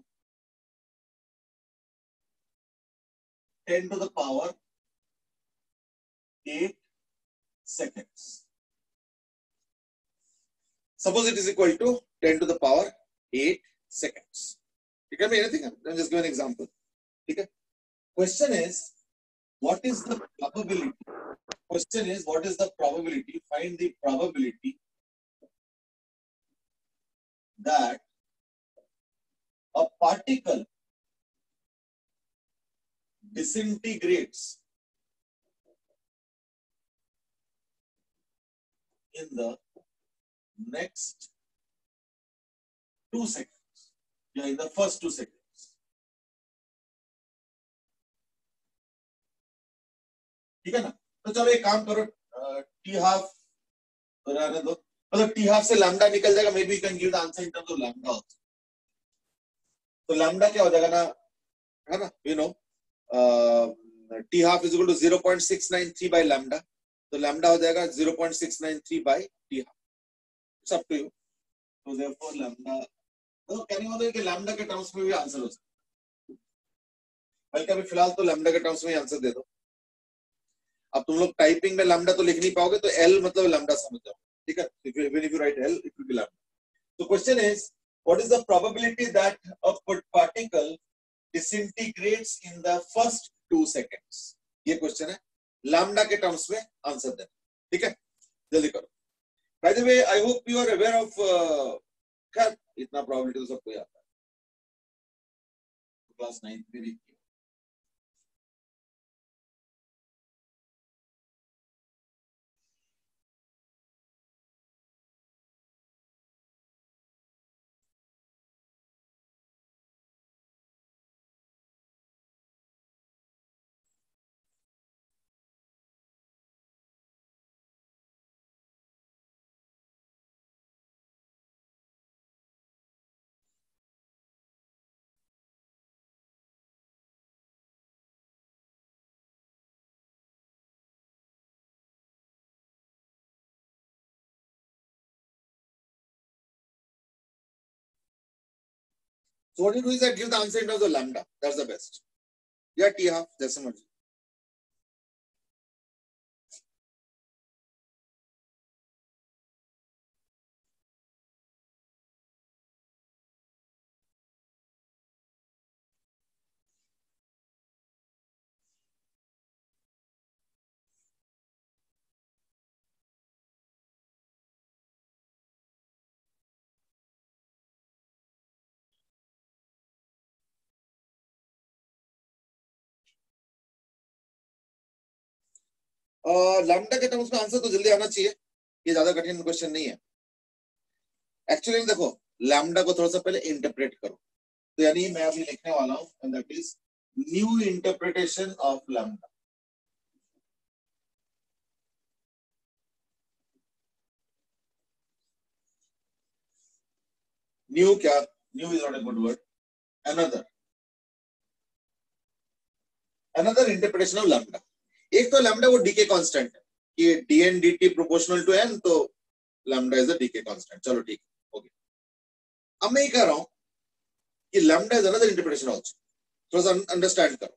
10 to the power 8 seconds. Suppose it is equal to 10 to the power 8 seconds. It can be anything. I'll just give an example. Okay. Question is, what is the probability? Question is, what is the probability? Find the probability that a particle disintegrates in the next 2 seconds, या in the first 2 seconds. ठीक है ना? तो चलो एक काम करो, टी हाफ रहने दो, मतलब टी हाफ से लैम्डा निकल जाएगा, maybe you can give the answer in terms of lambda also. तो लैम्डा क्या हो जाएगा ना, है ना, you know, T half is equal to 0.693 by lambda, तो लैम्डा हो जाएगा 0.693 by T half. It's up to you. तो देयरफॉर लैम्डा, तो कहने का मतलब कि लैम्डा के टर्म्स में भी आंसर हो सकता है, बल्कि अभी फिलहाल तो लैम्डा के टर्म्स में ही आंसर दे दो. अब तुम लोग टाइपिंग में लैम्डा तो लिख नहीं पाओगे, तो एल मतलब लैम्डा समझ जाओ, ठीक है. Even if you write L, it will be lambda. So question is, what is the probability that a particle disintegrates in the first 2 seconds? ये क्वेश्चन है, लैम्डा के टर्म्स में आंसर देना, ठीक है. जल्दी करो. By the way, I hope you are aware of खैर इतना प्रोबेबिलिटी तो सबको आता है, क्लास 9 में भी. So what you do is that give the answer in terms of lambda. That's the best. या टी हाफ जैसे मर्जी. लैम्डा के टर्म्स में आंसर तो जल्दी आना चाहिए, ये ज्यादा कठिन क्वेश्चन नहीं है. एक्चुअली देखो, लैम्डा को थोड़ा सा पहले इंटरप्रेट करो, तो यानी मैं अभी लिखने वाला हूं, and that is new interpretation of lambda. New क्या, new is not a good word, another interpretation of lambda. एक तो लैम्डा वो डीके कांस्टेंट है कि dn dt proportional to n, तो lambda is a decay constant. चलो ठीक है, ओके. अब मैं ये कह रहा हूं कि lambda is another interpretation also. थोड़ा सा अंडरस्टैंड करो.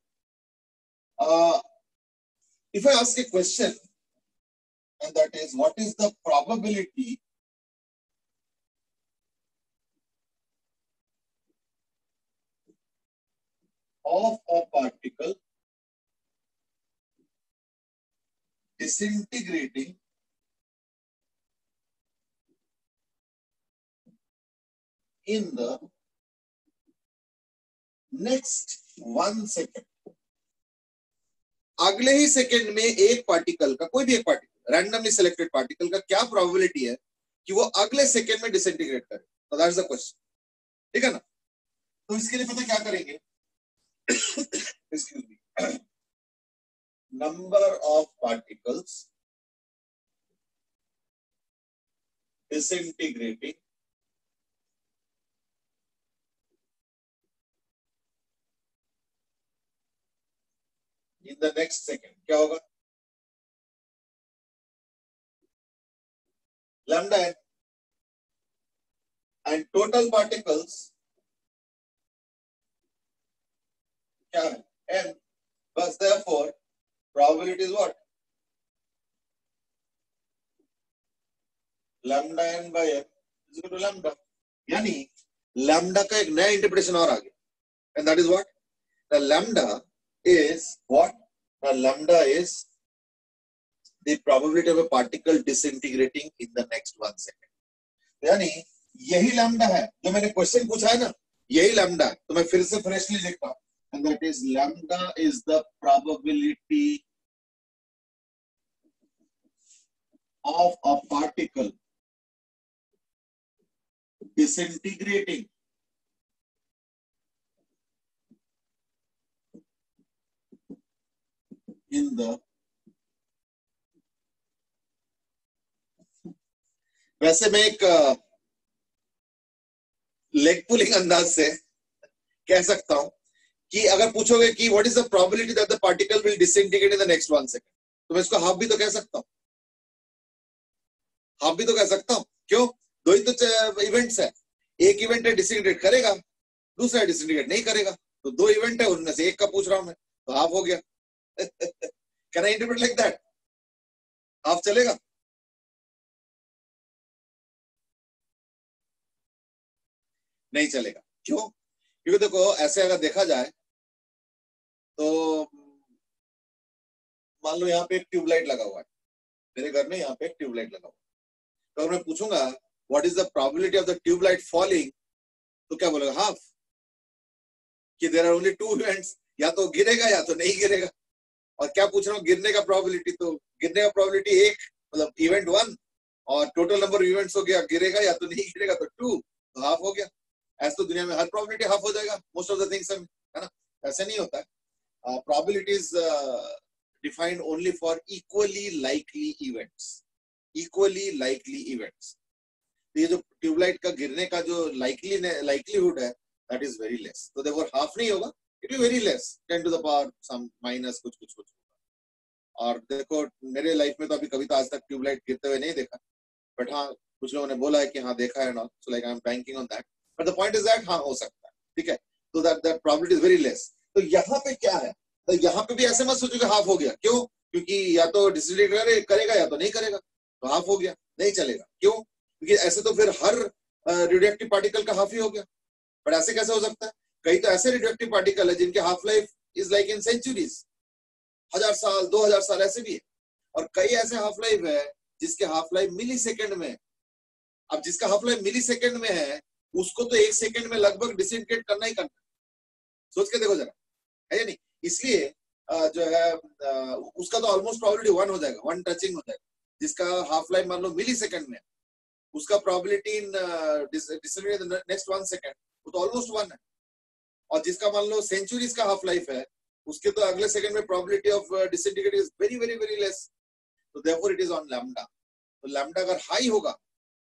If I ask a question and that is what is the probability of a particle disintegrating in the next 1 second. अगले ही सेकंड में एक पार्टिकल का, कोई भी एक पार्टिकल, रैंडमली सिलेक्टेड पार्टिकल का क्या प्रोबेबिलिटी है कि वो अगले सेकंड में डिसइंटीग्रेट करे. तो दैट्स द क्वेश्चन, ठीक है ना. तो इसके लिए पता क्या करेंगे, excuse me, number of particles disintegrating in the next second. क्या होगा, lambda n, and total particles क्या है, n. बस therefore probability is what, lambda n by n is equal to lambda. यानी lambda का एक नया इंटरप्रिटेशन और आ गया, and that is what, the lambda is what, the lambda is the probability of a particle disintegrating in the next 1 second. यानी यही lambda है जो मैंने क्वेश्चन पूछा है ना, यही लैम्डा, तो मैं फिर से फ्रेशली लिखता हूं, and that is lambda is the probability of a particle disintegrating in the, वैसे मैं एक लेग पुलिंग अंदाज से कह सकता हूं कि अगर पूछोगे कि what is the probability that the particle will disintegrate in the next 1 second, तो मैं इसको हाफ भी तो कह सकता हूं, हाफ भी तो कह सकता हूं। क्यों? दो ही तो इवेंट्स है, एक इवेंट है डिसइंटीग्रेट करेगा, दूसरा डिसइंटीग्रेट नहीं करेगा, तो दो इवेंट है, उनमें से एक का पूछ रहा हूं मैं, तो हाफ हो गया। Can I interpret like that? Half चलेगा? नहीं चलेगा। क्यों? क्योंकि देखो ऐसे अगर देखा जाए तो मान लो यहाँ पे एक ट्यूबलाइट लगा हुआ है, मेरे घर में यहाँ पे एक ट्यूबलाइट लगा हुआ है, तो अगर मैं पूछूंगा what is the probability of the tubelight falling, तो क्या बोलेगा? हाफ। कि there are only two events, या तो गिरेगा या तो नहीं गिरेगा। और क्या पूछ रहा हूँ? गिरने का प्रोबेबिलिटी, तो गिरने का प्रोबेबिलिटी एक, मतलब इवेंट 1, और टोटल नंबर ऑफ इवेंट्स हो गया, गिरेगा या तो नहीं गिरेगा तो 2, तो हाफ हो गया। ऐसे तो दुनिया में हर प्रोबेबिलिटी हाफ हो जाएगा मोस्ट ऑफ द थिंग्स, है ना? ऐसे नहीं होता है। Probabilities defined only for equally likely events, equally likely events. ये जो ट्यूबलाइट का गिरने का जो लाइकलीहुड है, दैट इज वेरी लेस, तो देखो हाफ नहीं होगा, it will very less, 10 to the power some minus कुछ कुछ कुछ। और देखो मेरे लाइफ में तो अभी कभी तो आज तक ट्यूबलाइट गिरते हुए नहीं देखा, बट हाँ कुछ लोगों ने बोला है कि हाँ देखा है not, so like I am banking on that, but the point is that हाँ हो सकता है, ठीक है, तो that probability is very less. तो यहाँ पे क्या है, तो यहाँ पे भी ऐसे मत सोचो कि हाफ हो गया। क्यों? क्योंकि या तो डिसइंटीग्रेट करेगा या तो नहीं करेगा, तो हाफ हो गया, नहीं चलेगा। क्यों? क्योंकि ऐसे तो फिर हर रेडियोएक्टिव पार्टिकल का हाफ ही हो गया। बट ऐसे कैसे हो सकता है? कई तो ऐसे रेडियोएक्टिव पार्टिकल है जिनके half life is like in centuries, 1000 साल 2000 साल ऐसे भी है, और कई ऐसे हाफ लाइफ है जिसके हाफ लाइफ मिली सेकेंड में है। अब जिसका हाफ लाइफ मिली सेकेंड में है, उसको तो 1 सेकेंड में लगभग डिसइंटीग्रेट करना ही करना, सोच के देखो जरा, है या नहीं? इसलिए जो है उसका तो ऑलमोस्ट प्रोबेबिलिटी 1 हो जाएगा, 1 टचिंग हो जाएगा। जिसका हाफ लाइफ मान लो मिली सेकेंड में, उसका probability in disintegrate next 1 second, वो तो ऑलमोस्ट 1 है। और जिसका मान लो सेंचुरीज का हाफ लाइफ है, उसके तो अगले सेकंड में probability of disintegrate is very very very less, तो therefore it is on lambda. तो लैम्डा अगर हाई होगा,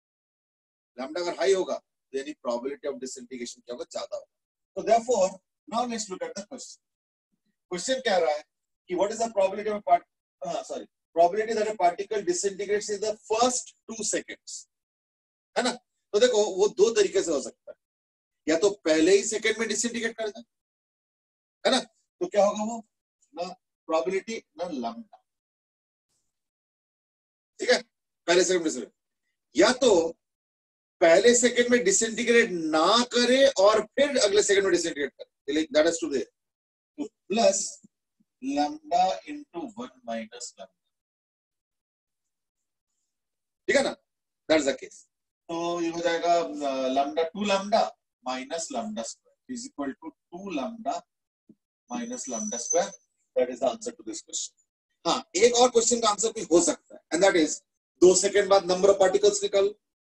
लैम्डा अगर हाई होगा, तो यानी प्रोबेबिलिटी ऑफ डिसइंटीग्रेशन क्या होगा? ज्यादा होगा। तो therefore now let's look at the question. Question कह रहा है कि what is the probability of probability that a particle disintegrates in the first 2 seconds, है ना? तो देखो वो दो तरीके से हो सकता है, या तो पहले ही सेकंड में डिसइंटीग्रेट कर जाए, है ना? तो क्या होगा वो? ना प्रोबेबिलिटी ना लैम्डा, ठीक है, पहले सेकंड में, या तो पहले सेकंड में डिसइंटीग्रेट ना करे और फिर अगले सेकंड में डिसइंटीग्रेट करे, like that is two there, तो plus lambda into 1 minus lambda, ठीक है ना? That's the case. तो ये हो जाएगा lambda 2 lambda minus lambda square is equal to 2 lambda minus lambda square. That is the answer to this question. हाँ, एक और क्वेश्चन का आंसर भी हो सकता है, एंड दैट इज 2 सेकंड बाद नंबर ऑफ पार्टिकल्स निकालो,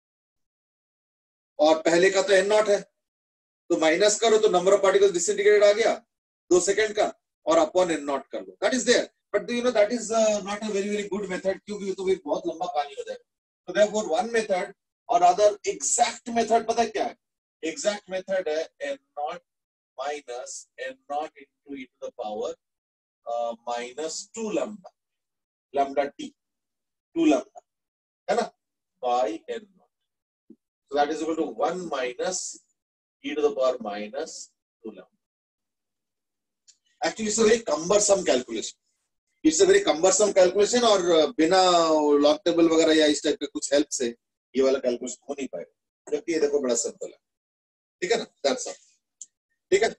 और पहले का तो n नॉट है, तो माइनस करो तो नंबर ऑफ पार्टिकल्स डिसइंटीग्रेटेड आ गया 2 सेकंड का, और अपॉन n नॉट कर लो, that is there. But you know that is not a very very good method, क्योंकि तो फिर बहुत लंबा कहानी हो जाएगा। तो देयरफॉर वन मेथड और अदर एग्जैक्ट मेथड पता है क्या है? एग्जैक्ट मेथड है n not minus n not into e to the power minus 2 lambda, lambda t 2 lambda, है ना, by n not, so that is equal to 1 minus e to the power minus 2 lambda. Actually it's a very cumbersome calculation, it's a very cumbersome calculation, और बिना लॉग टेबल वगैरह या इस टाइप के कुछ हेल्प से ये वाला कैलकुलेशन हो नहीं पाएगा, जबकि ये देखो बड़ा सिंपल है, ठीक है ना? दैट्स ऑल, ठीक है।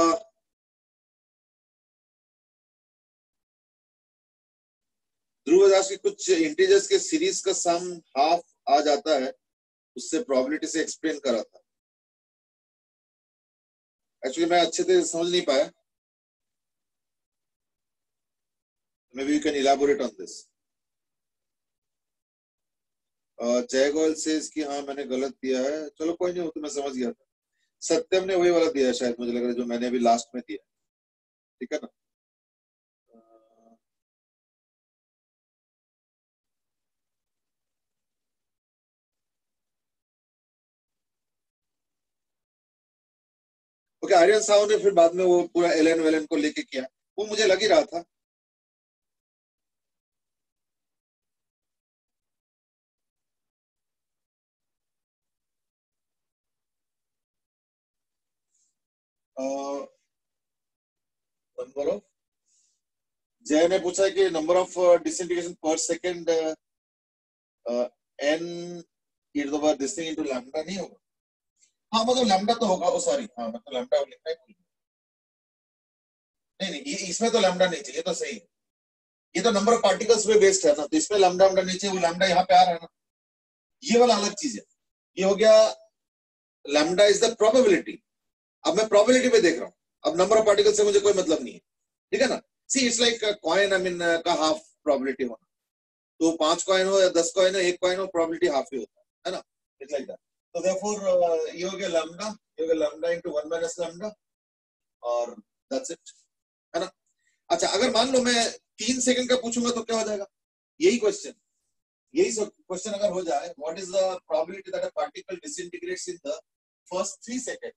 ध्रुव दास की कुछ इंटीजर्स के सीरीज का सम हाफ आ जाता है, उससे प्रोबेबिलिटी से एक्सप्लेन करा था। एक्चुअली मैं अच्छे से समझ नहीं पाया, maybe you can elaborate on this. Jai Goyal says कि हाँ मैंने गलत दिया है, चलो कोई नहीं, वो तो मैं समझ गया था। सत्यम ने वही वाला दिया है शायद, मुझे लग रहा है जो मैंने अभी लास्ट में दिया, ठीक है ना। ओके, आर्यन साहू ने फिर बाद में वो पूरा एलन वेलन को लेके किया, वो मुझे लग ही रहा था। नंबर ऑफ, जय ने पूछा है कि number of disintegration per second n e to the power this thing into lambda नहीं होगा। हाँ मतलब लैम्डा तो होगा, ओ सॉरी, हाँ मतलब लैम्डा लिखना है, नहीं नहीं, ये इसमें तो लैम्डा नहीं चाहिए, तो सही है, ये तो नंबर ऑफ पार्टिकल्स पे बेस्ड है ना, तो इसमें लैम्डा लैम्डा नहीं चाहिए, वो लैम्डा यहाँ पे आ रहा है ना, ये वाला अलग चीज है। ये हो गया लैम्डा इज द प्रोबेबिलिटी, अब मैं प्रोबेबिलिटी पे देख रहा हूँ, अब नंबर ऑफ पार्टिकल से मुझे कोई मतलब नहीं है, ठीक है ना। See it's like coin, I mean का हाफ प्रोबेबिलिटी होना, तो 5 कॉइन हो या 10 कॉइन हो, 1 कॉइन हो, प्रोबेबिलिटी हाफ ही होता है ना, इट्स लाइक दैट। तो देयरफॉर ये हो गया लैम्डा, ये हो गया लैम्डा इनटू 1 माइनस लैम्डा, और दैट्स इट, है ना। अच्छा, अगर मान लो मैं 3 सेकंड का पूछूंगा तो क्या हो जाएगा, यही क्वेश्चन, यही सब क्वेश्चन अगर हो जाए, what is the probability that a particle disintegrates in the first 3 second,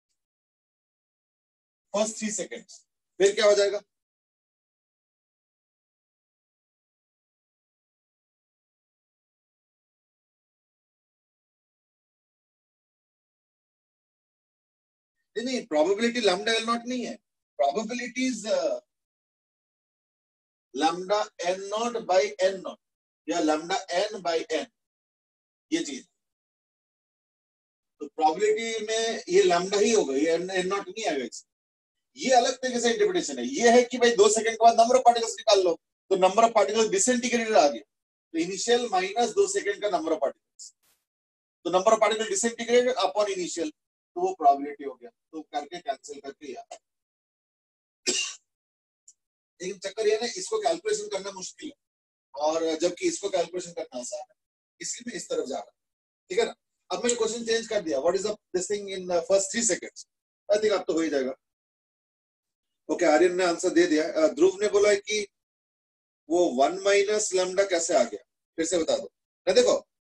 first 3 seconds, फिर क्या हो जाएगा। नहीं नहीं, प्रोबेबिलिटी लैम्डा एल नॉट नहीं है, probability is lambda n not by n not, या लैम्डा एन बाई एन, ये चीज। तो प्रोबेबिलिटी में ये लैम्डा ही होगा, ये एन नॉट नहीं आएगा इसमें। ये अलग तरीके से इंटरप्रिटेशन है, ये है कि भाई 2 सेकंड के बाद नंबर ऑफ पार्टिकल्स निकाल लो, तो नंबर ऑफ पार्टिकल्स डिसइंटीग्रेटेड आ गया, तो इनिशियल माइनस 2 सेकंड का नंबर ऑफ पार्टिकल्स, तो number of particle disintegrated upon initial, तो वो प्रोबेबिलिटी हो गया, तो करके कैंसिल करके यार। लेकिन चक्कर ये ना, इसको कैलकुलेशन करना मुश्किल है, और जबकि इसको कैलकुलेशन करना आसान है, इसलिए मैं इस तरफ जा रहा हूँ, ठीक है ना। अब मैंने क्वेश्चन चेंज कर दिया, what is this thing in first 3 seconds, I think अब तो हो ही जाएगा। ओके, आर्यन ने आंसर दे दिया। ध्रुव ने बोला है कि वो 1 माइनस लैम्डा कैसे आ गया, फिर से बता दो ना। देखो,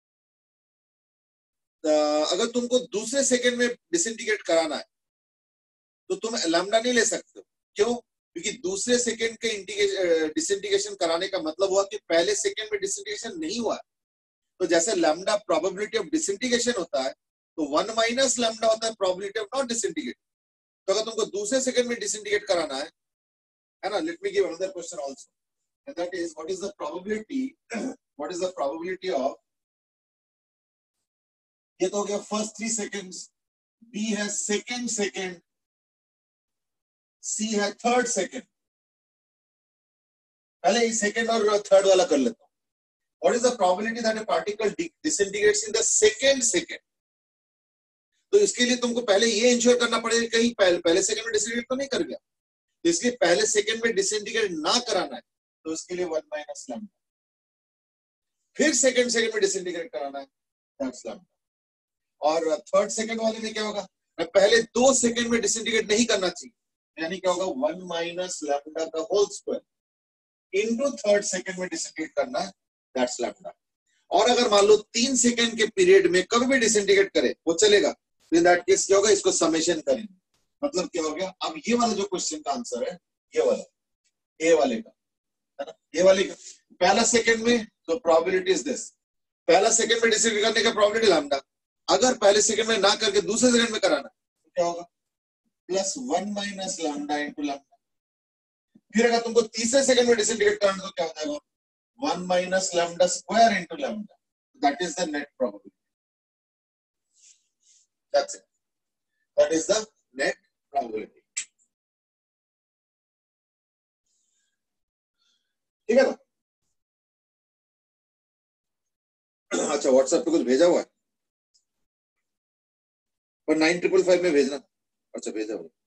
अगर तुमको दूसरे सेकंड में डिसइंटीग्रेट कराना है तो तुम लैम्डा नहीं ले सकते, क्यों, क्योंकि दूसरे सेकंड के डिसइंटीग्रेशन कराने का मतलब हुआ कि पहले सेकंड में डिसइंटीग्रेशन नहीं हुआ, तो जैसे लैम्डा प्रोबेबिलिटी ऑफ डिसइंटीग्रेशन होता है, तो 1 माइनस लैम्डा होता है प्रोबेबिलिटी ऑफ नॉट डिसइंटीग्रेट। तो अगर तुमको दूसरे सेकंड में डिसइंटीग्रेट कराना है ना, let me give another question also, and that is what is the probability what is the probability of, ये तो हो गया फर्स्ट 3 सेकंड्स, बी है सेकंड सेकंड, सी है थर्ड सेकंड। पहले सेकंड और थर्ड वाला कर लेता हूं। What is the probability that a particle disintegrates in the second second, तो इसके लिए तुमको पहले ये इंश्योर करना पड़ेगा कहीं पहले सेकंड में डिसइंटीग्रेट तो नहीं कर गया, तो इसलिए पहले सेकंड में डिसइंटीग्रेट ना कराना है, तो इसके लिए 1 माइनस लैम्डा, फिर सेकंड सेकंड में डिसइंटीग्रेट कराना है, दैट्स लैम्डा। और थर्ड सेकंड वाले में क्या होगा, मैं पहले 2 सेकंड में डिसइंटीग्रेट नहीं करना चाहिए, यानी क्या होगा 1 माइनस लैम्डा का whole square into third second में डिसइंटीग्रेट करना है, दैट्स लैम्डा। और अगर मान लो 3 सेकंड के पीरियड में कभी भी डिसइंटीग्रेट करे वो चलेगा, तो इन दैट केस क्या होगा, इसको समेशन करेंगे, मतलब क्या हो गया, अब ये वाला जो क्वेश्चन का आंसर है, ये वाला ए वाले का, है ना, ये वाले का पहला सेकंड में, तो प्रोबेबिलिटी इज दिस, पहला सेकंड में डिसइंटीग्रेट करने का प्रोबेबिलिटी लैम्डा, अगर पहले सेकंड में ना करके दूसरे सेकंड में कराना तो क्या होगा, plus 1 minus lambda into lambda. फिर अगर तुमको तीसरे सेकंड में डिसइंटीग्रेट करना तो क्या हो जाएगा, 1 minus lambda square into lambda, that is the net probability, that's it, that is the net probability, ठीक है ना। अच्छा, व्हाट्सएप पे कुछ भेजा हुआ है, पर 9555 में भेजना, अच्छा भेजा हुआ।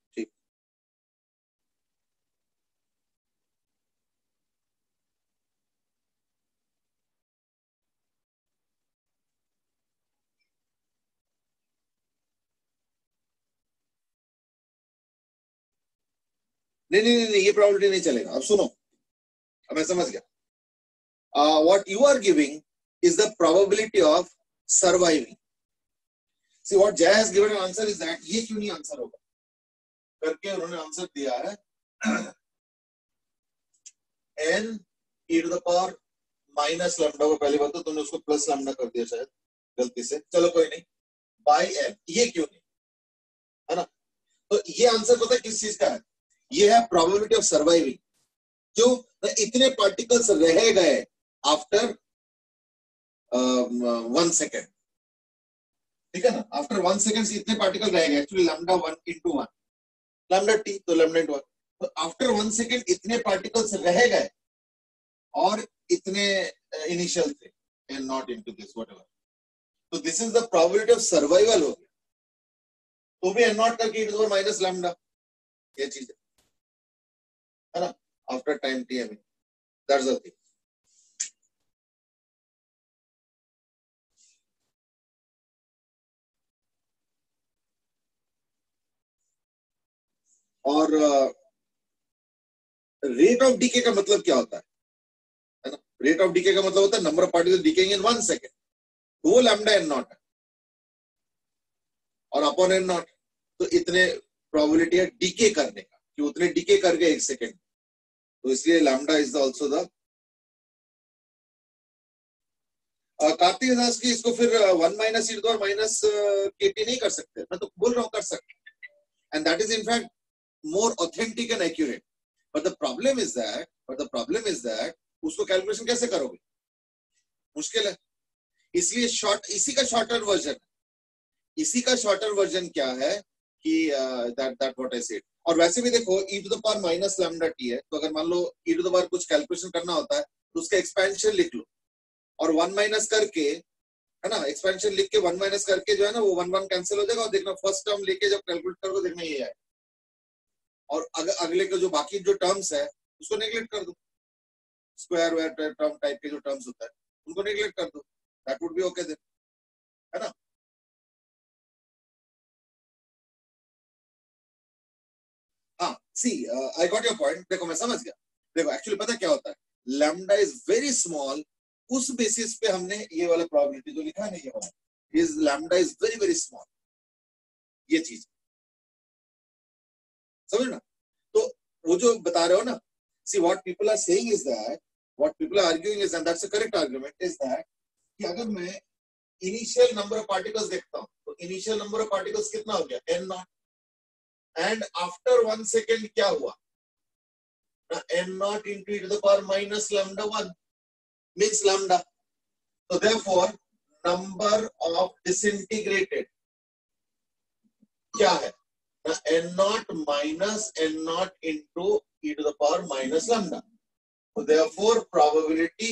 नहीं नहीं नहीं, ये प्रोबेबिलिटी नहीं चलेगा। अब सुनो, अब मैं समझ गया। What you are giving is the probability of surviving. See what Jay has given an answer is that ये क्यों नहीं आंसर होगा करके उन्होंने आंसर दिया है n e to the power minus lambda को पहली बात तो तुमने उसको प्लस लैम्डा कर दिया शायद गलती से, चलो कोई नहीं, बाय n। ये क्यों नहीं है ना? तो ये आंसर पता है किस चीज का है? ये है प्रोबेबिलिटी ऑफ सर्वाइविंग। क्यों? इतने पार्टिकल्स रह गए आफ्टर 1 सेकेंड, ठीक है ना? आफ्टर 1 सेकेंड से इतने पार्टिकल रह गए, actually lambda 1 into 1 lambda t, तो लैम्डा into 1, तो आफ्टर 1 सेकेंड इतने पार्टिकल्स रह गए और इतने इनिशियल थे, and not into this whatever. तो this is the probability of survival हो गया, तो भी एन नॉट करके e to the power minus lambda, ये चीज है ना? After time t, I mean that's the thing। और रेट ऑफ डीके का मतलब क्या होता है ना? रेट ऑफ डीके का मतलब होता है number of particles decaying in 1 second, तो वो लैम्डा एन नॉट है और अपॉन एन नॉट, तो इतने प्रोबेबिलिटी है डीके करने का कि उतने डीके कर गए 1 सेकेंड, तो इसलिए lambda is also the. Kartik Das की इसको फिर 1 minus e to the power minus KT नहीं कर सकते, मैं तो बोल रहा हूँ कर सकते, and that is in fact more authentic and accurate, but the problem is that उसको कैलकुलेशन कैसे करोगे? मुश्किल है। इसलिए इसी का शॉर्टर वर्जन क्या है कि that what I said। और वैसे भी देखो e to the power minus lambda t है, तो अगर मान लो e to the power कुछ कैलकुलेशन करना होता है तो उसका एक्सपेंशन लिख लो और 1 माइनस करके, है ना, एक्सपेंशन लिख के 1 माइनस करके जो है ना वो 1 1 कैंसिल हो जाएगा और देखना फर्स्ट टर्म लेके जब कैलकुलेट करोगे देखना ये है, और अगले के जो बाकी जो टर्म्स है उसको नेग्लेक्ट कर दो, स्क्वायर वेयर टर्म टाइप के जो टर्म्स होता है उनको नेग्लेक्ट कर दो, that would be okay then, है ना? हाँ, see I got your point. देखो मैं समझ गया। देखो एक्चुअली पता क्या होता है, लैम्डा इज वेरी स्मॉल, उस बेसिस पे हमने ये वाला प्रोबेबिलिटी जो लिखा है ना, ये वाला is lambda is very very small, ये चीज समझ ना? तो वो जो बता रहे हो ना, see what people are saying is that, what people are arguing is, and that's a correct argument, is that कि अगर मैं इनिशियल नंबर ऑफ पार्टिकल्स देखता हूं तो इनिशियल नंबर ऑफ पार्टिकल्स कितना हो गया, n not, and after 1 second क्या हुआ, n not into e to the power minus lambda 1 means lambda, so therefore number of disintegrated क्या है, n naught minus n naught into e to the power minus lambda, so therefore probability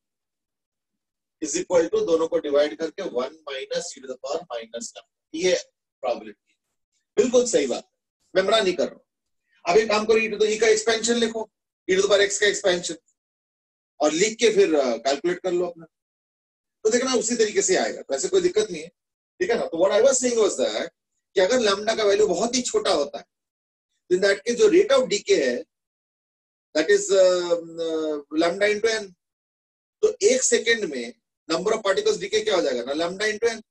is equal to दोनों को डिवाइड करके 1 minus e to the power minus lambda, ये probability। बिल्कुल सही बात, मैं मना नहीं कर रहा हूं। अब एक काम करो, e to the e का एक्सपेंशन लिखो, e to the power x का एक्सपेंशन, और लिख के फिर कैलकुलेट कर लो अपना, तो देखना उसी तरीके से आएगा, तो ऐसे कोई दिक्कत नहीं है, ठीक है ना? तो what I was saying was that कि अगर लैम्डा का वैल्यू बहुत ही छोटा होता है, then that के जो रेट ऑफ डीके है that is lambda into n, तो 1 सेकेंड में नंबर ऑफ पार्टिकल्स डीके क्या हो जाएगा ना, लैम्डा इनटू n,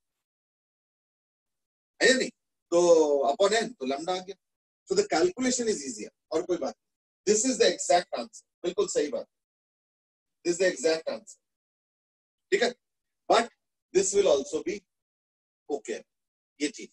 है नहीं? तो अपॉन n, तो लैम्डा आ गया, so the calculation is easier, और कोई बात नहीं। this is the exact answer, बिल्कुल सही बात, this is the exact answer, ठीक है? but this will also be okay, ये चीज।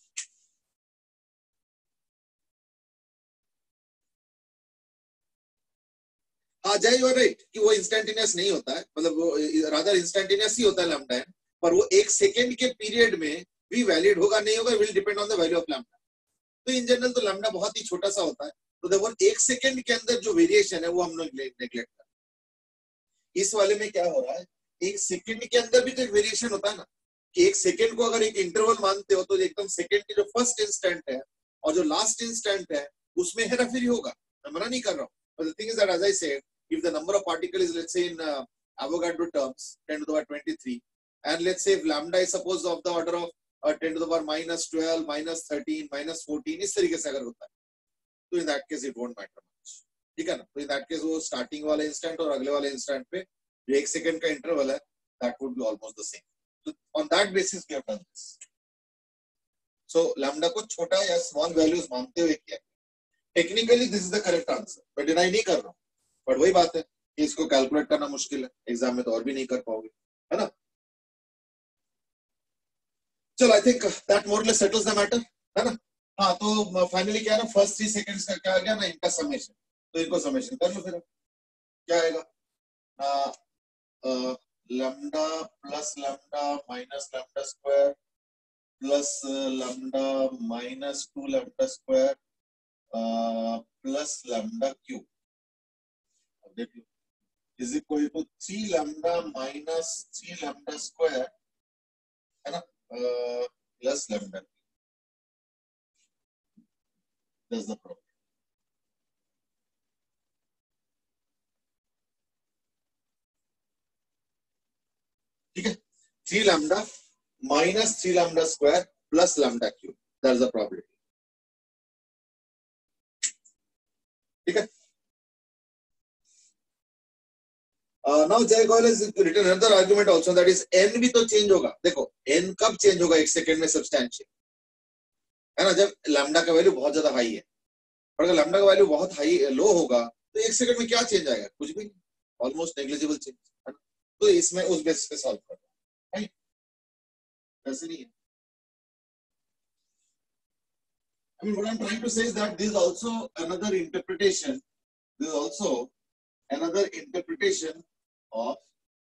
हाँ जय, यू आर राइट कि वो इंस्टेंटेनियस नहीं होता है, मतलब वो रादर इंस्टेंटेनियस ही होता है लैम्डा एन, पर वो 1 सेकेंड के पीरियड में भी वैलिड होगा नहीं होगा, will depend on the value of lambda. तो इन जनरल तो लैम्डा बहुत ही छोटा सा होता है, तो देखो 1 सेकेंड के अंदर जो वेरिएशन है वो हम लोग नेग्लेक्ट कर, इस वाले में क्या हो रहा है, 1 सेकेंड के अंदर भी तो एक वेरिएशन होता है ना, कि 1 सेकेंड को अगर एक इंटरवल मानते हो तो एकदम सेकेंड की जो फर्स्ट इंस्टेंट है और जो लास्ट इंस्टेंट है उसमें हेरा फेरी होगा, मैं मना नहीं कर रहा हूँ, but the thing is that as I said, if the number of particles is let's say in Avogadro terms 10 to the power 23, and let's say if lambda is suppose of the order of 10 to the power minus 12, minus 13, minus 14, इस तरीके से अगर होता है तो in that case it won't matter much, ठीक है ना. तो इन दैट केस वो स्टार्टिंग वाले इंस्टेंट और अगले वाले इंस्टेंट पे जो 1 सेकंड का इंटरवल है that would be almost the same. तो on that basis we have done this. So lambda को छोटा या स्मॉल वैल्यूज मानते हुए किया. Technically this is the correct answer, मैं डिनाई नहीं कर रहा हूँ, बट वही बात है कि इसको कैलकुलेट करना मुश्किल है, एग्जाम में तो और भी नहीं कर पाओगे, है ना. चलो I think that more less settles the matter, है ना. हाँ तो फाइनली क्या है ना, फर्स्ट 3 सेकंड्स का क्या आ गया ना, इनका समेशन. तो इनको समेशन कर लो फिर. क्या आएगा, lambda plus lambda minus lambda square plus lambda minus 2 lambda square plus lambda cube is equal to 3 lambda minus 3 lambda square, है ना, plus lambda. That's the problem. ठीक है, 3 lambda minus 3 lambda square plus lambda cube, that's the problem. ठीक है. Now Jay Goyal has written another argument also, that is n भी तो चेंज होगा. देखो n कब चेंज होगा, 1 सेकंड में सब्सटैंशियल, है ना, जब लैम्डा का वैल्यू बहुत ज्यादा हाई है. और अगर लैम्डा का वैल्यू बहुत हाई लो होगा तो 1 सेकंड में क्या चेंज आएगा, कुछ भी नहीं, ऑलमोस्ट नेग्लिजिबल चेंज, है ना. तो इसमें उस बेसिस पे सॉल्व करना है, ऐसे नहीं है. I mean, what I'm trying to say is that this is also another interpretation. This is also another interpretation of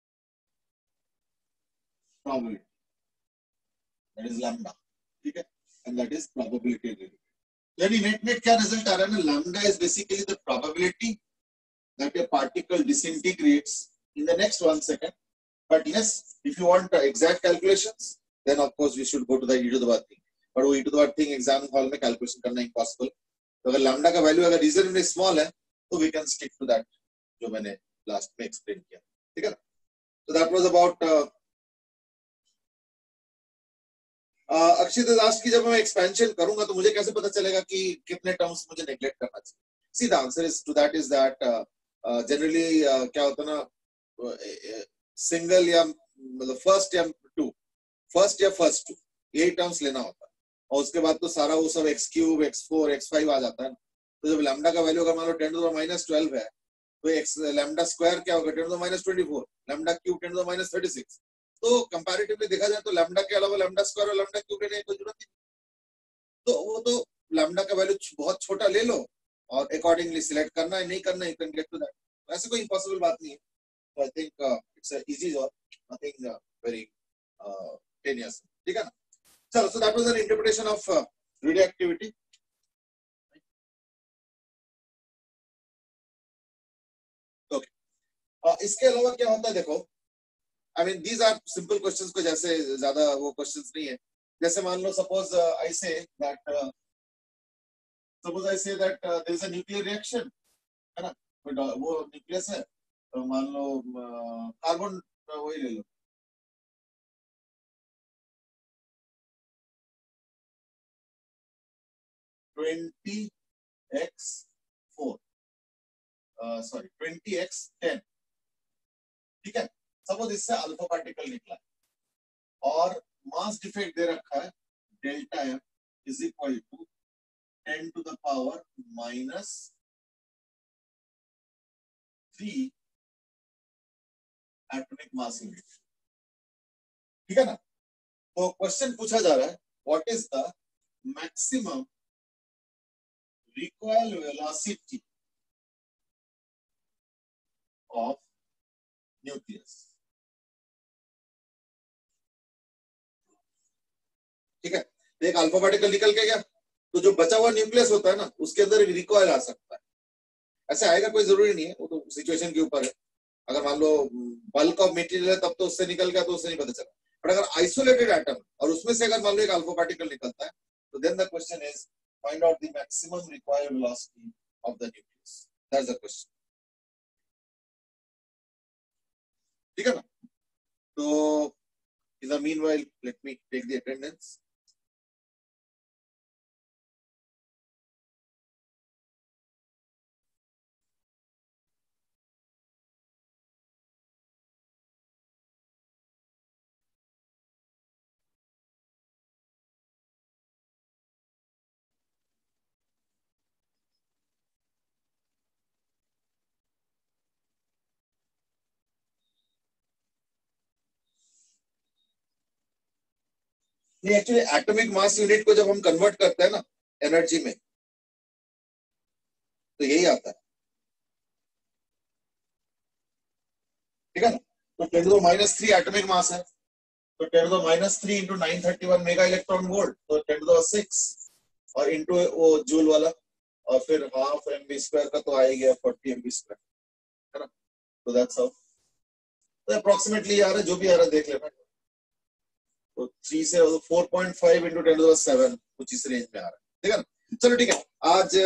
probability. That is lambda. ठीक है, and that is probability derivative. यानी net क्या रिजल्ट आ रहा है ना, lambda is basically the probability that a particle disintegrates in the next 1 second. But yes, if you want exact calculations, then of course we should go to the e to the power thing. But वो e to the power thing exam hall में कैलकुलेशन करना इम्पॉसिबल. तो अगर लैम्डा का वैल्यू अगर रीजनेबली स्मॉल है तो we can stick to that जो मैंने लास्ट में एक्सप्लेन किया. ठीक है ना. तो that was about Akshit Das की. जब मैं एक्सपेंशन करूंगा तो मुझे कैसे पता चलेगा कि कितने टर्म्स मुझे नेग्लेक्ट करना चाहिए. See the answer is to that is that generally क्या होता है ना, सिंगल या मतलब फर्स्ट या फर्स्ट टू यही टर्म्स लेना होता है. और उसके बाद तो सारा वो सब x क्यूब x4 x5 आ जाता है. तो जब लैम्डा का वैल्यू अगर मान लो 10 टू द माइनस 12 है तो x लैम्डा स्क्वायर क्या होगा 10 to the minus 24, lambda cube 10 to the minus 36. तो कंपैरेटिवली देखा जाए तो लैम्डा के अलावा लैम्डा स्क्वायर और लैम्डा क्यूब लेने की कोई जरूरत नहीं. तो वो तो लैम्डा का वैल्यू बहुत छोटा ले लो और अकॉर्डिंगली सिलेक्ट करना है, नहीं करना है, you can get to that. ऐसे कोई इम्पॉसिबल बात नहीं है. तो I think it's a easy job, nothing very tenuous. ठीक है ना. चलो, so that was an interpretation of radioactivity. Okay, इसके अलावा क्या होता है देखो, I mean these are simple questions को जैसे ज्यादा वो क्वेश्चंस नहीं है. जैसे मान लो suppose I say that there is a nuclear reaction, है ना. वो न्यूक्लियस है तो मान लो कार्बन वही ले लो, ट्वेंटी एक्स 10. ठीक है. सपोज इससे अल्फा पार्टिकल निकला और मास डिफेक्ट दे रखा है delta M is equal to 10 to the power minus 3 atomic mass unit. ठीक है ना. तो क्वेश्चन पूछा जा रहा है what is the maximum recoil velocity of nucleus. ठीक है. तो एक अल्फा पार्टिकल निकल के गया तो जो बचा हुआ न्यूक्लियस होता है ना उसके अंदर एक रिकॉइल आ सकता है. ऐसे आएगा कोई जरूरी नहीं है, वो तो सिचुएशन के ऊपर है. अगर मान लो बल्क ऑफ मटेरियल है तब तो उससे निकल गया तो उससे नहीं पता चला. बट अगर आइसोलेटेड एटम और उसमें से अगर मान लो एक अल्फा पार्टिकल निकलता है तो then the question is find out the maximum required velocity of the nucleus. That's the question. ठीक है ना. तो in the meanwhile let me take the attendance. नहीं, एक्चुअली एटॉमिक मास यूनिट को जब हम कन्वर्ट करते हैं ना एनर्जी में, तो यही आता है, ठीक है ना। तो 10⁻³ एटॉमिक मास है, तो 10⁻³ इंटू 931 मेगा इलेक्ट्रॉन वोल्ट, तो 10⁻⁶ और इंटू वो जूल वाला, और फिर हाफ mv² का तो आ ही गया 40 mv², है ना। तो दैट्स हाउ, तो अप्रोक्सीमेटली आ रहा है, जो भी आ रहा है देख लेना। तो 3 से 4.5 इंटू 10⁻⁷ कुछ इस रेंज में आ रहा है, ठीक है ना। चलो ठीक है, आज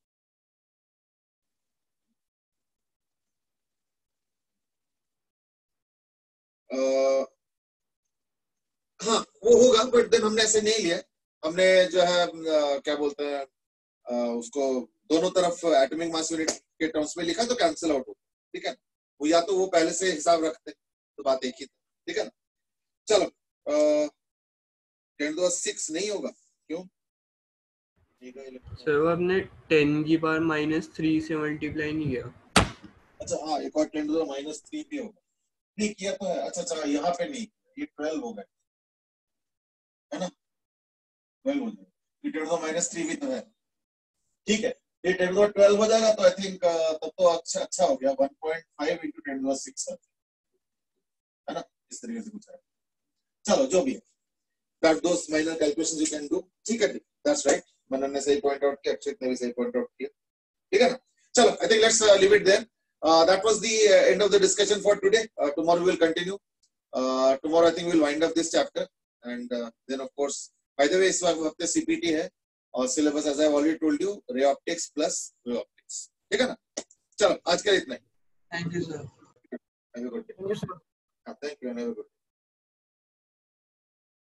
हाँ वो होगा, बट देन हमने ऐसे नहीं लिया, हमने जो है क्या बोलते हैं उसको दोनों तरफ एटॉमिक मास यूनिट के टर्म्स में लिखा, तो कैंसिल आउट होता, ठीक है। वो या तो वो पहले से हिसाब रखते, तो बात एक ही थी, ठीक है ना। चलो 10⁻⁶ नहीं होगा, क्यों? सर वो आपने 10⁻³ से मल्टीप्लाई नहीं किया। अच्छा हाँ, एक और 10⁻³ भी होगा, नहीं किया तो है। अच्छा अच्छा, यहाँ पे नहीं, ये 12 हो गए, है ना, 12 हो जाएगा, ये 10⁻³ भी तो है, ठीक है। ये 10⁻12 हो जाएगा, तो आई थिंक तब तो अच्छा अच्छा हो गया, 1.5 इंटू 10⁻6 है ना, इस तरीके से कुछ है। चलो जो भी है, that those minor calculations you can do, ठीक है, that's right, मनन ने सही पॉइंट आउट किया, अक्षित ने भी सही पॉइंट आउट किया, ठीक है ना। चलो I think let's leave it there. That was the end of the discussion for today. Tomorrow we will continue. Tomorrow I think we'll wind up this chapter, and then of course, by the way, इस हफ्ते CPT है, और syllabus as I have already told you, ray optics plus wave optics, ठीक है ना। चलो आज के लिए इतना ही। Thank you sir. Have a good day. Thank you sir. Thank you and have a good day.